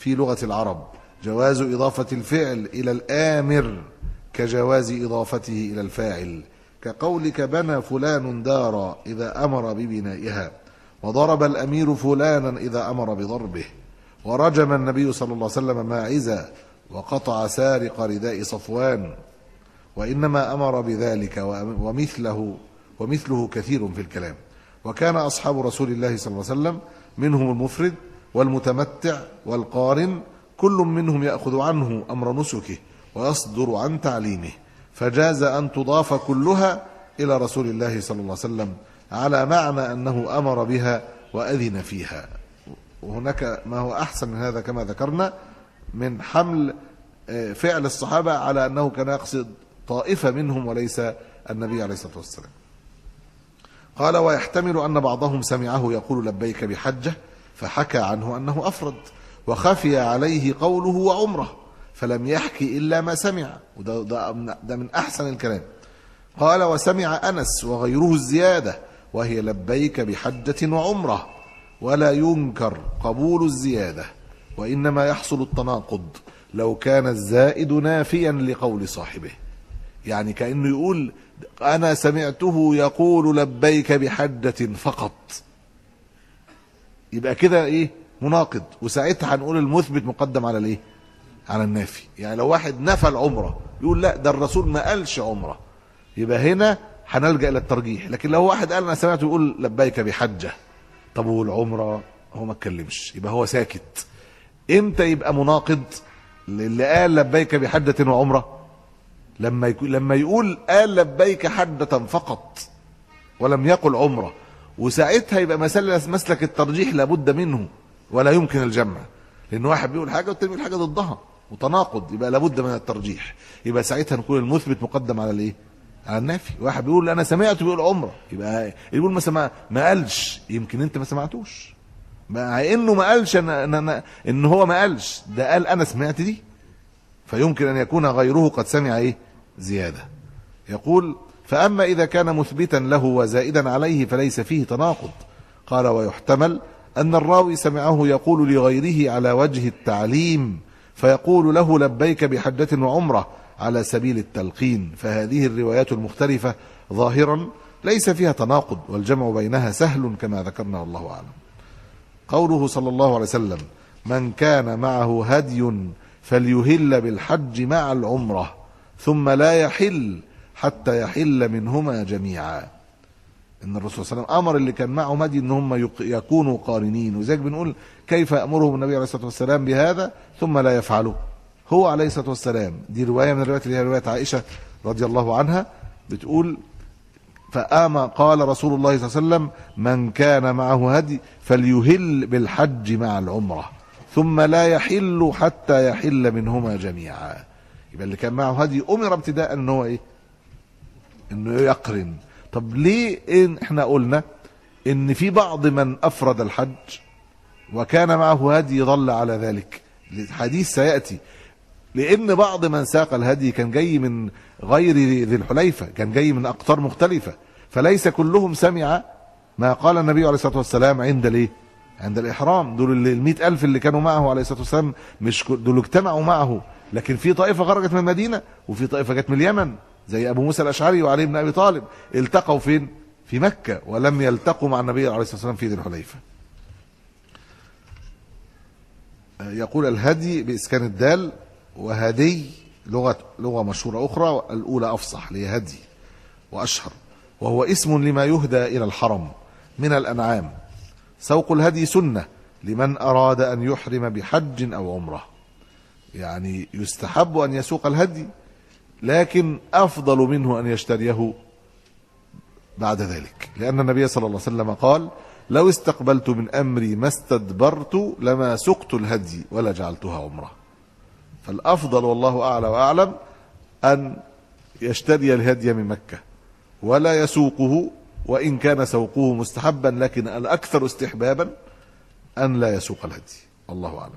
في لغة العرب، جواز إضافة الفعل إلى الآمر كجواز إضافته إلى الفاعل، كقولك بنى فلان دارا إذا أمر ببنائها، وضرب الأمير فلانا إذا أمر بضربه، ورجم النبي صلى الله عليه وسلم ماعزا وقطع سارق رداء صفوان، وإنما أمر بذلك ومثله كثير في الكلام. وكان أصحاب رسول الله صلى الله عليه وسلم منهم المفرد والمتمتع والقارن، كل منهم يأخذ عنه أمر نسكه ويصدر عن تعليمه، فجاز أن تضاف كلها إلى رسول الله صلى الله عليه وسلم على معنى أنه أمر بها وأذن فيها. وهناك ما هو أحسن من هذا كما ذكرنا من حمل فعل الصحابة على أنه كان يقصد طائفة منهم وليس النبي عليه الصلاة والسلام. قال ويحتمل أن بعضهم سمعه يقول لبيك بحجة فحكى عنه أنه أفرد، وخفي عليه قوله وعمره فلم يحكي إلا ما سمع، وده من أحسن الكلام. قال وسمع أنس وغيره الزيادة وهي لبيك بحجة وعمره، ولا ينكر قبول الزيادة، وإنما يحصل التناقض لو كان الزائد نافيا لقول صاحبه. يعني كأنه يقول أنا سمعته يقول لبيك بحجة فقط، يبقى كده إيه مناقض، وساعتها هنقول المثبت مقدم على الإيه على النافي. يعني لو واحد نفى العمرة يقول لا ده الرسول ما قالش عمرة، يبقى هنا هنلجأ إلى الترجيح. لكن لو واحد قال أنا سمعته يقول لبيك بحجة، طب والعمرة هو ما اتكلمش، يبقى هو ساكت. امتى يبقى مناقض؟ اللي قال لبيك بحجة وعمرة لما يقول قال لبيك حجة فقط ولم يقل عمرة، وساعتها يبقى مسلك الترجيح لابد منه ولا يمكن الجمع، لأن واحد بيقول حاجة والتاني بيقول حاجة ضدها وتناقض، يبقى لابد من الترجيح. يبقى ساعتها نقول المثبت مقدم على الايه على النافي. واحد بيقول انا سمعته بيقول عمره، يبقى يقول ما قالش، يمكن انت ما سمعتوش، مع انه ما قالش ان هو ما قالش، ده قال انا سمعت دي، فيمكن ان يكون غيره قد سمع ايه زياده. يقول فاما اذا كان مثبتا له وزائدا عليه فليس فيه تناقض. قال ويحتمل ان الراوي سمعه يقول لغيره على وجه التعليم فيقول له لبيك بحجة وعمرة على سبيل التلقين، فهذه الروايات المختلفة ظاهرا ليس فيها تناقض، والجمع بينها سهل كما ذكرنا والله أعلم. قوله صلى الله عليه وسلم من كان معه هدي فليهل بالحج مع العمرة ثم لا يحل حتى يحل منهما جميعا، ان الرسول صلى الله عليه وسلم امر اللي كان معه هدي ان هم يكونوا قارنين، وزيك بنقول كيف امرهم النبي عليه الصلاه والسلام بهذا ثم لا يفعله هو عليه الصلاه والسلام. دي روايه من الروايات اللي هي روايه عائشه رضي الله عنها بتقول فآما قال رسول الله صلى الله عليه وسلم من كان معه هدي فليهل بالحج مع العمره ثم لا يحل حتى يحل منهما جميعا. يبقى اللي كان معه هدي امر ابتداء ان هو ايه انه يقرن. طب ليه احنا قلنا ان في بعض من افرد الحج وكان معه هدي ظل على ذلك؟ الحديث سيأتي. لان بعض من ساق الهدي كان جاي من غير ذي الحليفة، كان جاي من اقطار مختلفة، فليس كلهم سمع ما قال النبي عليه الصلاة والسلام عند الإحرام. دول 100,000 اللي كانوا معه عليه الصلاة والسلام مش دول اجتمعوا معه، لكن في طائفة خرجت من المدينة وفي طائفة جت من اليمن زي أبو موسى الأشعري وعلي بن أبي طالب، التقوا فين؟ في مكة، ولم يلتقوا مع النبي عليه الصلاة والسلام في ذي الحليفة. يقول الهدي بإسكان الدال، وهدي لغة مشهورة أخرى، الأولى أفصح لهدي وأشهر، وهو اسم لما يهدى إلى الحرم من الأنعام. سوق الهدي سنة لمن أراد أن يحرم بحج أو عمرة، يعني يستحب أن يسوق الهدي، لكن أفضل منه أن يشتريه بعد ذلك، لأن النبي صلى الله عليه وسلم قال لو استقبلت من أمري ما استدبرت لما سقت الهدي ولا جعلتها عمرة. فالأفضل والله أعلى وأعلم أن يشتري الهدي من مكة ولا يسوقه، وإن كان سوقه مستحبا، لكن الأكثر استحبابا أن لا يسوق الهدي، الله أعلم.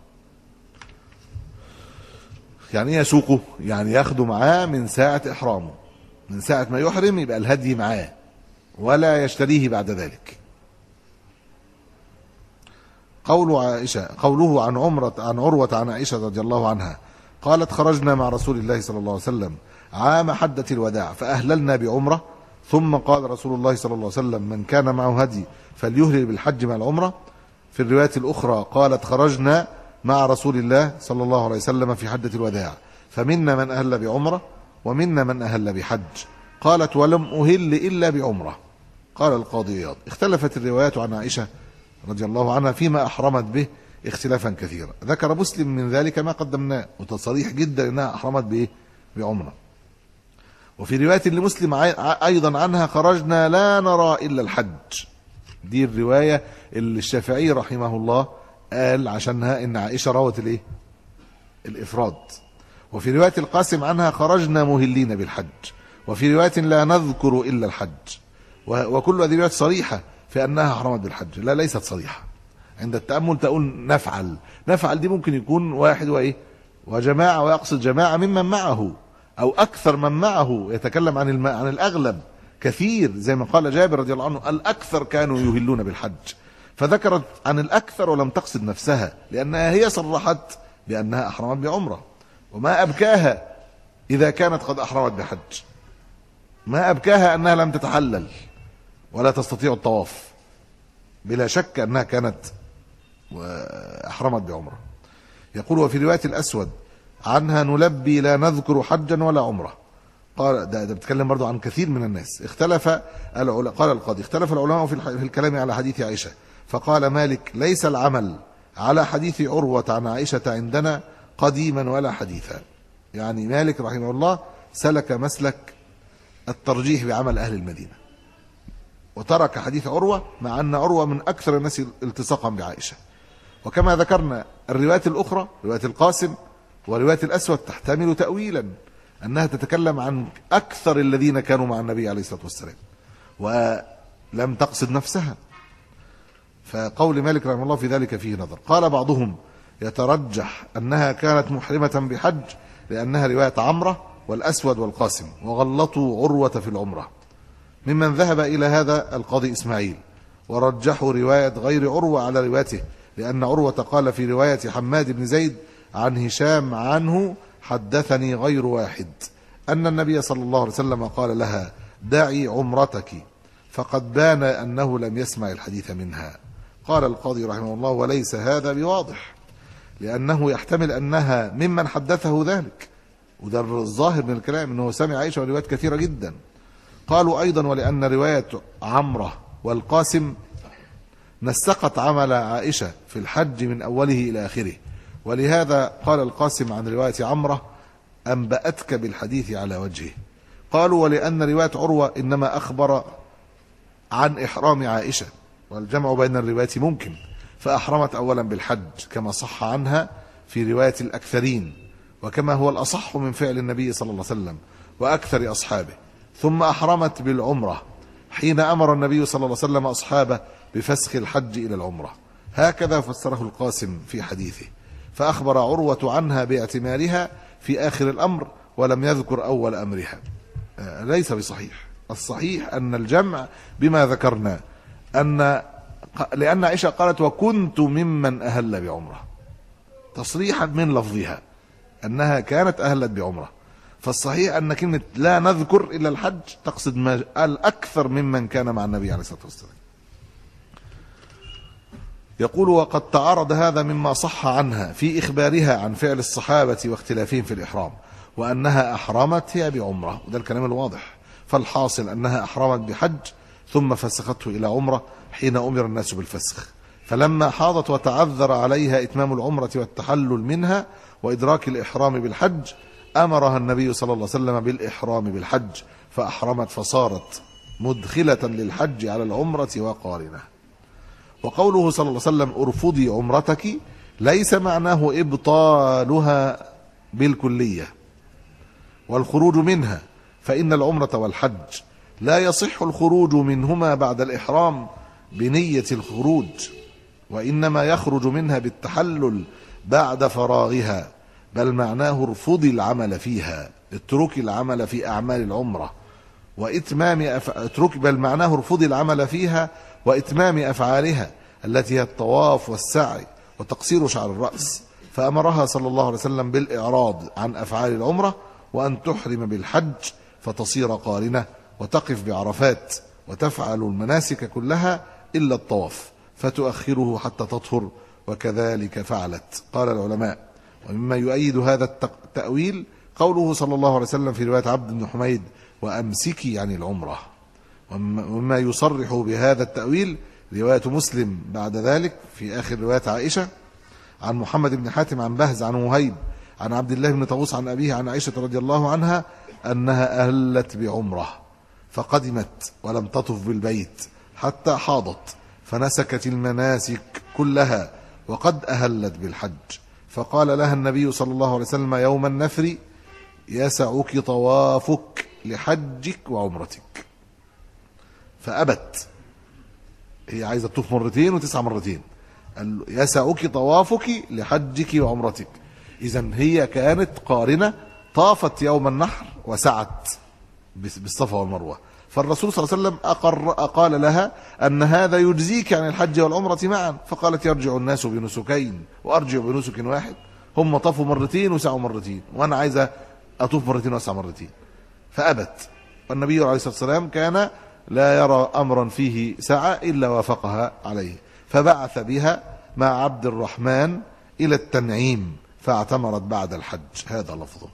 يعني ايه يسوقه؟ يعني ياخده معاه من ساعة إحرامه، من ساعة ما يحرم يبقى الهدي معاه ولا يشتريه بعد ذلك. قوله عن عروة عن عائشة رضي الله عنها قالت خرجنا مع رسول الله صلى الله عليه وسلم عام حجة الوداع فأهللنا بعمرة، ثم قال رسول الله صلى الله عليه وسلم من كان معه هدي فليهلل بالحج مع العمرة. في الرواية الأخرى قالت خرجنا مع رسول الله صلى الله عليه وسلم في حجة الوداع فمنا من أهل بعمرة ومنا من أهل بحج. قالت ولم أهل إلا بعمرة. قال القاضي عياض اختلفت الروايات عن عائشة رضي الله عنها فيما أحرمت به اختلافا كثيرا. ذكر مسلم من ذلك ما قدمناه وتصريح جدا أنها أحرمت به بعمرة. وفي رواية لمسلم أيضا عنها خرجنا لا نرى إلا الحج. دي الرواية اللي الشافعي رحمه الله قال عشانها إن عائشة روت الإفراد. وفي رواية القاسم عنها خرجنا مهلين بالحج. وفي رواية لا نذكر إلا الحج. وكل هذه الروايات صريحة في أنها أحرمت بالحج. لا، ليست صريحة. عند التأمل تقول نفعل دي ممكن يكون واحد وجماعة، ويقصد جماعة ممن معه أو أكثر من معه، يتكلم عن الأغلب كثير، زي ما قال جابر رضي الله عنه الأكثر كانوا يهلون بالحج، فذكرت عن الأكثر ولم تقصد نفسها لأنها هي صرحت بأنها أحرمت بعمرة. وما أبكاها إذا كانت قد أحرمت بحج، ما أبكاها أنها لم تتحلل ولا تستطيع الطواف، بلا شك أنها كانت أحرمت بعمرة. يقول وفي رواية الأسود عنها نلبي لا نذكر حجا ولا عمرة. قال ده بتكلم برضو عن كثير من الناس. قال القاضي اختلف العلماء في الكلام على حديث عائشة، فقال مالك ليس العمل على حديث عروة عن عائشة عندنا قديما ولا حديثا. يعني مالك رحمه الله سلك مسلك الترجيح بعمل أهل المدينة، وترك حديث عروة مع أن عروة من أكثر الناس التصاقا بعائشة. وكما ذكرنا الروايات الأخرى رواية القاسم ورواية الأسود تحتمل تأويلا، أنها تتكلم عن أكثر الذين كانوا مع النبي عليه الصلاة والسلام ولم تقصد نفسها. فقول مالك رحمه الله في ذلك فيه نظر. قال بعضهم يترجح أنها كانت محرمة بحج لأنها رواية عمرة والأسود والقاسم، وغلطوا عروة في العمرة. ممن ذهب إلى هذا القاضي إسماعيل، ورجحوا رواية غير عروة على روايته، لأن عروة قال في رواية حماد بن زيد عن هشام عنه حدثني غير واحد أن النبي صلى الله عليه وسلم قال لها دعي عمرتك، فقد بان أنه لم يسمع الحديث منها. قال القاضي رحمه الله وليس هذا بواضح، لأنه يحتمل أنها ممن حدثه ذلك، وده الظاهر من الكلام أنه سمع عائشة وروايات كثيرة جدا. قالوا أيضا ولأن رواية عمرة والقاسم نسقت عمل عائشة في الحج من أوله إلى آخره، ولهذا قال القاسم عن رواية عمرة أنبأتك بالحديث على وجهه. قالوا ولأن رواية عروة إنما أخبر عن إحرام عائشة، والجمع بين الروايات ممكن، فأحرمت أولا بالحج كما صح عنها في رواية الأكثرين، وكما هو الأصح من فعل النبي صلى الله عليه وسلم وأكثر أصحابه، ثم أحرمت بالعمرة حين أمر النبي صلى الله عليه وسلم أصحابه بفسخ الحج إلى العمرة. هكذا فسره القاسم في حديثه، فأخبر عروة عنها باعتمارها في آخر الأمر ولم يذكر أول أمرها. ليس بصحيح. الصحيح أن الجمع بما ذكرنا، لأن عائشة قالت وكنت ممن أهل بعمرة، تصريحا من لفظها أنها كانت أهلت بعمرة. فالصحيح أن كلمة لا نذكر إلا الحج تقصد ما الأكثر ممن كان مع النبي عليه الصلاة والسلام. يقول وقد تعارض هذا مما صح عنها في إخبارها عن فعل الصحابة واختلافهم في الإحرام، وأنها أحرمت هي بعمرة، وده الكلام الواضح. فالحاصل أنها أحرمت بحج ثم فسخته إلى عمرة حين أمر الناس بالفسخ، فلما حاضت وتعذر عليها إتمام العمرة والتحلل منها وإدراك الإحرام بالحج أمرها النبي صلى الله عليه وسلم بالإحرام بالحج، فأحرمت فصارت مدخلة للحج على العمرة وقارنة. وقوله صلى الله عليه وسلم ارفضي عمرتك ليس معناه إبطالها بالكلية والخروج منها، فإن العمرة والحج لا يصح الخروج منهما بعد الإحرام بنية الخروج، وإنما يخرج منها بالتحلل بعد فراغها، بل معناه ارفضي العمل فيها، اتركي العمل في أعمال العمرة وإتمام بل معناه ارفضي العمل فيها وإتمام أفعالها، التي هي الطواف والسعي وتقصير شعر الرأس، فأمرها صلى الله عليه وسلم بالإعراض عن أفعال العمرة وأن تحرم بالحج فتصير قارنة وتقف بعرفات وتفعل المناسك كلها إلا الطواف فتؤخره حتى تطهر، وكذلك فعلت. قال العلماء: ومما يؤيد هذا التأويل قوله صلى الله عليه وسلم في رواية عبد بن حميد: وأمسكي عن العمرة. ومما يصرح بهذا التأويل رواية مسلم بعد ذلك في آخر رواية عائشة عن محمد بن حاتم عن بهز عن وهيب عن عبد الله بن طاووس عن أبيه عن عائشة رضي الله عنها أنها أهلت بعمرة فقدمت ولم تطف بالبيت حتى حاضت فنسكت المناسك كلها وقد أهلت بالحج، فقال لها النبي صلى الله عليه وسلم يوم النفر: يسعك طوافك لحجك وعمرتك. فأبت، هي عايزة تطوف مرتين وتسعى مرتين، قال له: يسعك طوافك لحجك وعمرتك. إذن هي كانت قارنة، طافت يوم النحر وسعت بالصفا والمروة، فالرسول صلى الله عليه وسلم قال لها أن هذا يجزيك عن الحج والعمرة معا، فقالت: يرجع الناس بنسكين وأرجع بنسك واحد، هم طافوا مرتين وسعوا مرتين وأنا عايزة أطوف مرتين وأسعى مرتين، فأبت. والنبي عليه الصلاة والسلام كان لا يرى أمرا فيه سعى إلا وافقها عليه، فبعث بها مع عبد الرحمن إلى التنعيم فاعتمرت بعد الحج. هذا لفظه.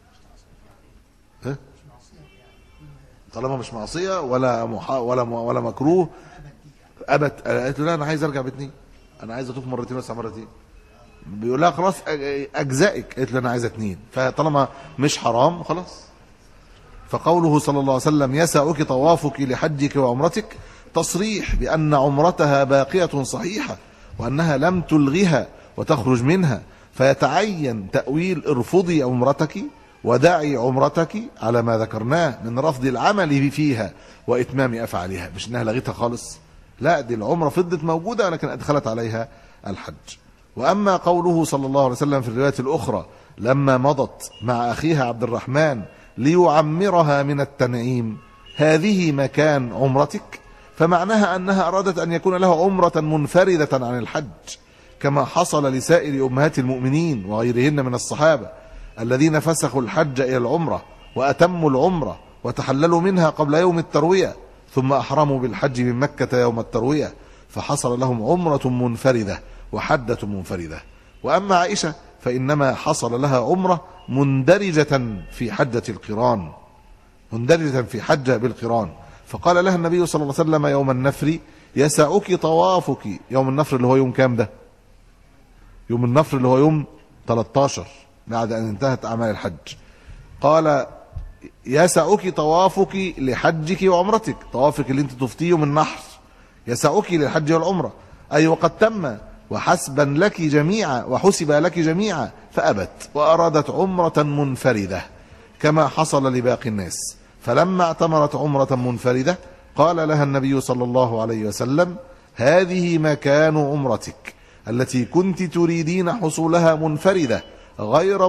طالما مش معصية ولا مكروه. أبت، قالت له: لا أنا عايز أرجع باتنين، أنا عايز أطوف مرتين وأسعى مرتين. بيقول لها: خلاص أجزائك. قالت له: أنا عايزة اتنين، فطالما مش حرام خلاص. فقوله صلى الله عليه وسلم: يسعك طوافك لحجك وعمرتك تصريح بأن عمرتها باقية صحيحة وأنها لم تلغها وتخرج منها، فيتعين تأويل: ارفضي عمرتك ودعي عمرتك على ما ذكرناه من رفض العمل فيها وإتمام أفعالها. مش إنها لغتها خالص، لا، دي العمرة فضت موجودة لكن أدخلت عليها الحج. وأما قوله صلى الله عليه وسلم في الرواية الأخرى لما مضت مع أخيها عبد الرحمن ليعمرها من التنعيم: هذه مكان عمرتك، فمعناها أنها أرادت أن يكون لها عمرة منفردة عن الحج، كما حصل لسائر أمهات المؤمنين وغيرهن من الصحابة الذين فسخوا الحج إلى العمرة وأتموا العمرة وتحللوا منها قبل يوم التروية، ثم أحرموا بالحج من مكة يوم التروية، فحصل لهم عمرة منفردة وحجة منفردة. وأما عائشة فإنما حصل لها عمرة مندرجة في حجة القران، مندرجة في حجة بالقران، فقال لها النبي صلى الله عليه وسلم يوم النفر: يسعك طوافك. يوم النفر اللي هو يوم كام ده؟ يوم النفر اللي هو يوم 13 بعد أن انتهت أعمال الحج. قال: يسعك طوافك لحجك وعمرتك، طوافك اللي انت تفتيه يوم النحر يسعك للحج والعمرة، أي وقد تم وحسبا لك جميعا وحسب لك جميعا، فأبت وأرادت عمرة منفردة كما حصل لباقي الناس. فلما اعتمرت عمرة منفردة قال لها النبي صلى الله عليه وسلم: هذه مكان عمرتك التي كنت تريدين حصولها منفردة غير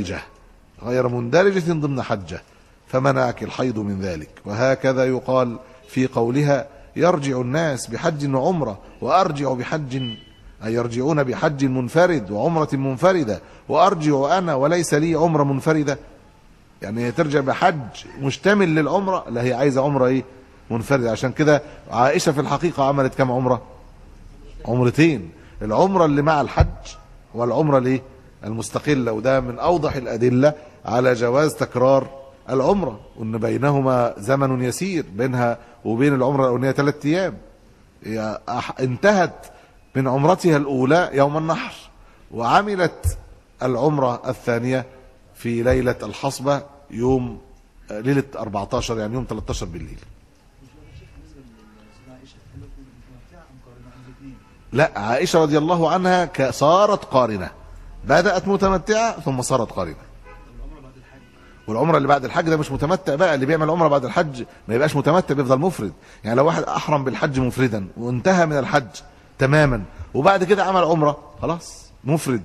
مندرجة ضمن حجة، فمنعك الحيض من ذلك. وهكذا يقال في قولها: يرجع الناس بحج وعمرة وأرجع بحج، أي يرجعون بحج منفرد وعمرة منفردة، وأرجع أنا وليس لي عمرة منفردة. يعني هي ترجع بحج مشتمل للعمرة، لا هي عايزة عمرة ايه؟ منفردة. عشان كده عائشة في الحقيقة عملت كم عمرة؟ عمرتين، العمرة اللي مع الحج والعمرة الايه؟ المستقلة. وده من أوضح الأدلة على جواز تكرار العمرة، وأن بينهما زمن يسير، بينها وبين العمرة الأولانية 3 أيام. انتهت من عمرتها الأولى يوم النحر، وعملت العمرة الثانية في ليلة الحصبة يوم ليلة 14، يعني يوم 13 بالليل. لا، عائشة رضي الله عنها صارت قارنة، بدأت متمتعة ثم صارت قارنة. والعمرة اللي بعد الحج ده مش متمتع بقى، اللي بيعمل عمرة بعد الحج ما يبقاش متمتع، بيفضل مفرد. يعني لو واحد أحرم بالحج مفردا وانتهى من الحج تماما وبعد كده عمل عمرة، خلاص مفرد.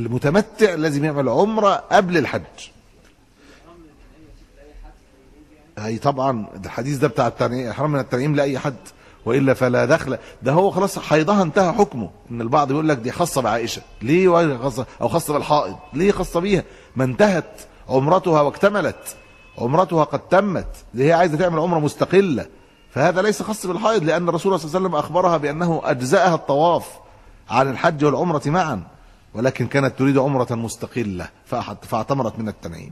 المتمتع لازم يعمل عمرة قبل الحج. هي طبعا الحديث ده بتاع التنعيم، إحرام من التنعيم لأي حد، وإلا فلا دخل. ده هو خلاص حيضها انتهى حكمه. إن البعض بيقول لك دي خاصة بعائشة، ليه خاصة؟ أو خاصة بالحائض، ليه خاصة بيها؟ ما انتهت عمرتها واكتملت، عمرتها قد تمت، دي هي عايزة تعمل عمرة مستقلة، فهذا ليس خاص بالحائض، لأن الرسول صلى الله عليه وسلم أخبرها بأنه أجزأها الطواف عن الحج والعمرة معا، ولكن كانت تريد عمرة مستقلة فاعتمرت من التنعيم.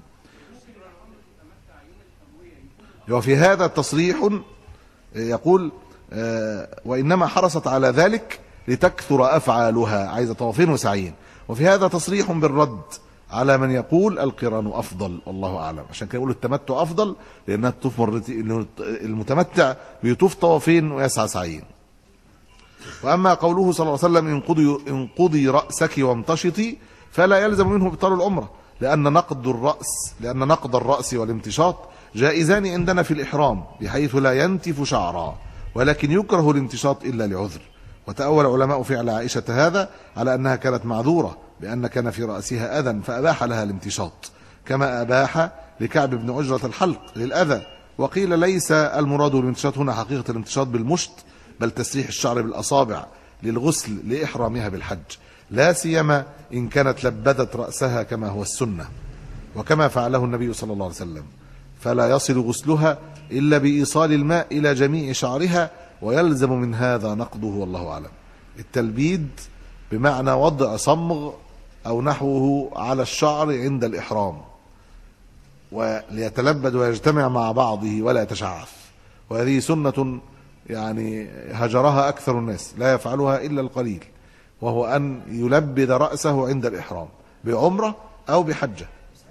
وفي هذا تصريح يقول وإنما حرصت على ذلك لتكثر أفعالها، عايزة طوافين وسعيين. وفي هذا تصريح بالرد على من يقول القران أفضل، والله أعلم. عشان كده يقول التمتع أفضل، لأنها تطوف مرتين، المتمتع بيطوف طوافين ويسعى سعيين. وأما قوله صلى الله عليه وسلم انقضي رأسك وامتشطي، فلا يلزم منه إبطال العمرة، لأن نقض الرأس والامتشاط جائزان عندنا في الإحرام، بحيث لا ينتف شعرا، ولكن يكره الامتشاط إلا لعذر. وتأول علماء فعل عائشة هذا على أنها كانت معذورة، بأن كان في رأسها أذى فأباح لها الامتشاط، كما أباح لكعب بن عجرة الحلق للأذى. وقيل ليس المراد بالامتشاط هنا حقيقة الامتشاط بالمشط، بل تسريح الشعر بالأصابع للغسل لإحرامها بالحج، لا سيما إن كانت لبدت رأسها كما هو السنة، وكما فعله النبي صلى الله عليه وسلم، فلا يصل غسلها إلا بإيصال الماء إلى جميع شعرها، ويلزم من هذا نقضه، والله أعلم. التلبيد بمعنى وضع صمغ أو نحوه على الشعر عند الإحرام، وليتلبد ويجتمع مع بعضه ولا يتشعث، وهذه سنة يعني هجرها أكثر الناس، لا يفعلها إلا القليل، وهو أن يلبد رأسه عند الإحرام بعمرة أو بحجة.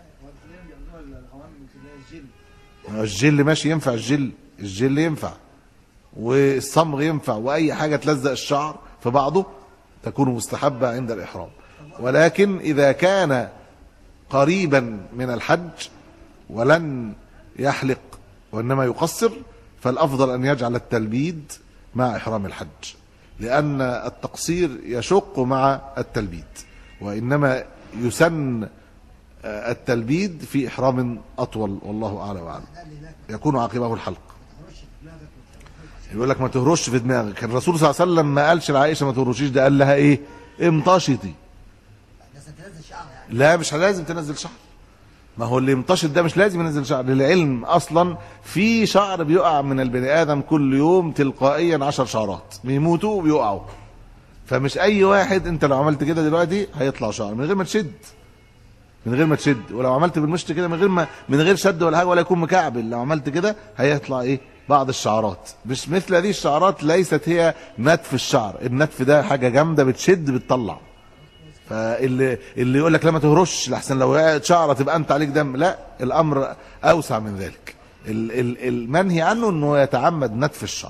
الجل ماشي، ينفع الجل ينفع، والصمغ ينفع، وأي حاجة تلزق الشعر في بعضه تكون مستحبة عند الإحرام. ولكن إذا كان قريبا من الحج ولن يحلق وإنما يقصر، فالأفضل أن يجعل التلبيد مع إحرام الحج، لأن التقصير يشق مع التلبيد، وإنما يسن التلبيد في إحرام أطول، والله أعلى وأعلم، يكون عاقبه الحلق. يقول لك ما تهرش في دماغك، الرسول صلى الله عليه وسلم ما قالش لعائشة ما تهرشيش، ده قال لها إيه؟ امتشطي. لا مش لازم تنزل شعر، ما هو اللي يمتشط ده مش لازم ينزل شعر. للعلم أصلا في شعر بيقع من البني آدم كل يوم تلقائيا 10 شعرات بيموتوا وبيقعوا، فمش أي واحد أنت لو عملت كده دلوقتي هيطلع شعر من غير ما تشد، ولو عملت بالمشط كده من غير شد ولا حاجه، ولا يكون مكعبل، لو عملت كده هيطلع ايه؟ بعض الشعرات. مش مثل هذه الشعرات ليست هي نتف الشعر، النتف ده حاجه جامده بتشد بتطلع. فاللي يقول لك لا ما تهرش لحسن لو وقعت شعره تبقى انت عليك دم، لا، الامر اوسع من ذلك. المنهي عنه انه يتعمد نتف الشعر.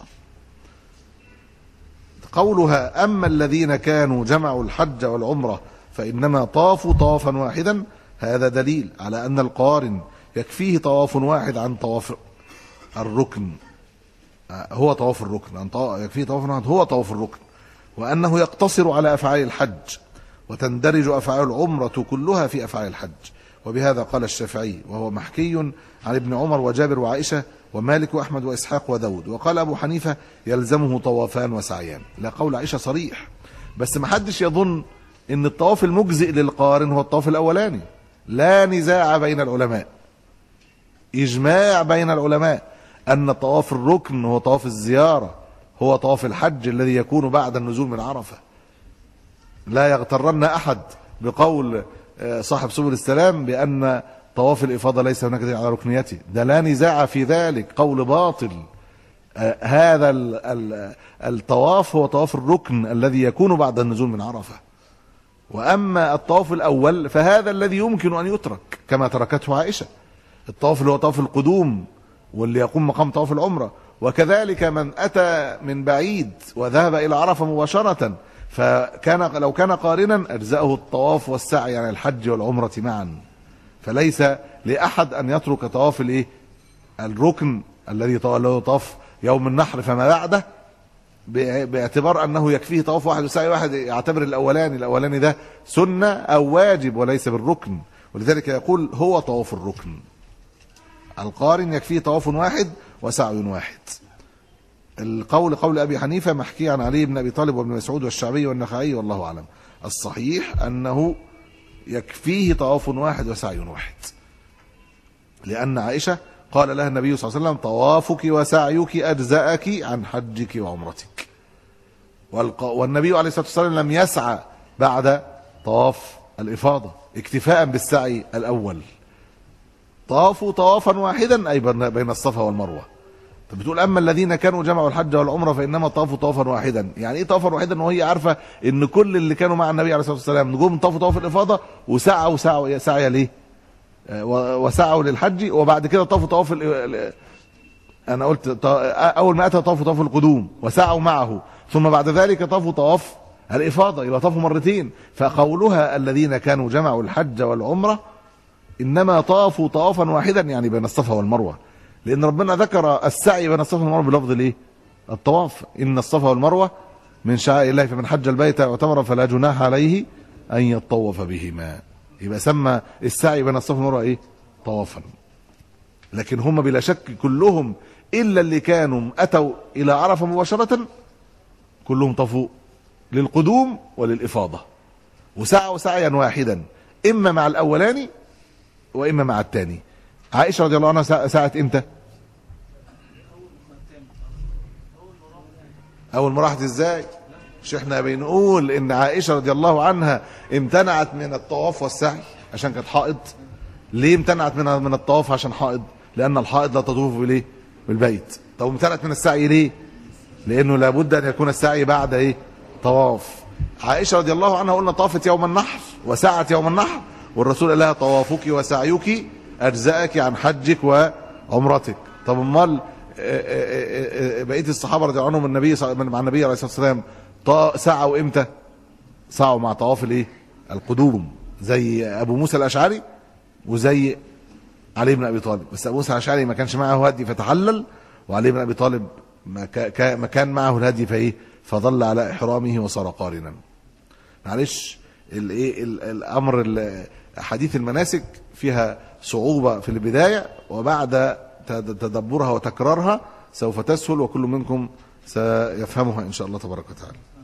قولها اما الذين كانوا جمعوا الحج والعمره فانما طافوا طوافا واحدا، هذا دليل على أن القارن يكفيه طواف واحد عن طواف الركن، هو طواف الركن، يكفيه طواف واحد هو طواف الركن، وأنه يقتصر على أفعال الحج، وتندرج أفعال العمرة كلها في أفعال الحج. وبهذا قال الشافعي، وهو محكي عن ابن عمر وجابر وعائشة ومالك وأحمد وإسحاق وداود. وقال أبو حنيفة يلزمه طوافان وسعيان. لا، قول عائشة صريح، بس ما حدش يظن إن الطواف المجزئ للقارن هو الطواف الأولاني. لا نزاع بين العلماء، إجماع بين العلماء أن طواف الركن هو طواف الزيارة، هو طواف الحج الذي يكون بعد النزول من عرفة. لا يغترن أحد بقول صاحب سبل السلام بأن طواف الإفاضة ليس هناك دليل على ركنيته، ده لا نزاع في ذلك، قول باطل. هذا الطواف هو طواف الركن الذي يكون بعد النزول من عرفة. وأما الطواف الأول فهذا الذي يمكن أن يترك كما تركته عائشة، الطواف اللي هو طواف القدوم واللي يقوم مقام طواف العمرة. وكذلك من أتى من بعيد وذهب إلى عرفة مباشرة، لو كان قارنا أجزأه الطواف والسعي عن الحج والعمرة معا. فليس لأحد أن يترك طواف الركن الذي طاف يوم النحر فما بعده، باعتبار أنه يكفيه طواف واحد وسعي واحد، يعتبر الأولاني ده سنة أو واجب وليس بالركن، ولذلك يقول هو طواف الركن. القارن يكفيه طواف واحد وسعي واحد. القول قول أبي حنيفة محكي عن علي بن أبي طالب وابن مسعود والشعبي والنخعي والله أعلم. الصحيح أنه يكفيه طواف واحد وسعي واحد، لأن عائشة قال لها النبي صلى الله عليه وسلم طوافك وسعيك أجزأك عن حجك وعمرتك. والنبي عليه الصلاة والسلام لم يسعى بعد طواف الإفاضة اكتفاء بالسعي الأول. طافوا طوافا واحدا أي بين الصفا والمروة. طب بتقول أما الذين كانوا جمعوا الحج والعمرة فإنما طافوا طوافا واحدا. يعني إيه طوافا واحدا وهي عارفة إن كل اللي كانوا مع النبي عليه الصلاة والسلام نجوم طافوا طواف الإفاضة وسعوا سعي ليه وسعوا للحج، وبعد كده طافوا طواف أنا قلت أول ما أتى طافوا طواف القدوم وسعوا معه، ثم بعد ذلك طافوا طواف الإفاضة، يبقى طافوا مرتين. فقولها الذين كانوا جمعوا الحج والعمرة إنما طافوا طوافا واحدا يعني بين الصفا والمروة، لأن ربنا ذكر السعي بين الصفا والمروة بلفظ الإيه؟ الطواف. إن الصفا والمروة من شعائر الله فمن حج البيت واعتمر فلا جناح عليه أن يطوف بهما. يبقى سمى السعي بين الصفا والمروة إيه؟ طوافا. لكن هم بلا شك كلهم إلا اللي كانوا أتوا إلى عرفة مباشرة كلهم طافوا للقدوم وللإفاضة وسعوا سعيا واحدا، إما مع الأولاني وإما مع الثاني. عائشة رضي الله عنها ساعت إمتى؟ أول ما راحت إزاي؟ مش إحنا بنقول إن عائشة رضي الله عنها امتنعت من الطواف والسعي عشان كانت حائض. ليه امتنعت من الطواف عشان حائض؟ لأن الحائض لا تطوف بالإيه؟ بالبيت. طب امتنعت من السعي ليه؟ لأنه لابد أن يكون السعي بعد إيه؟ طواف. عائشة رضي الله عنها قلنا طافت يوم النحر وسعت يوم النحر، والرسول قال لها طوافك وسعيك أجزأك عن حجك وعمرتك. طب امال بقيه الصحابه رضي الله عنهم مع النبي عليه الصلاه والسلام سعوا امتى؟ سعوا مع طواف الايه؟ القدوم، زي ابو موسى الاشعري وزي علي بن ابي طالب. بس ابو موسى الاشعري ما كانش معه هدي فتحلل، وعلي بن ابي طالب ما كان معه الهدي فايه فظل على احرامه وصار قارنا. معلش الايه الامر حديث المناسك فيها صعوبة في البداية، وبعد تدبرها وتكرارها سوف تسهل، وكل منكم سيفهمها إن شاء الله تبارك وتعالى.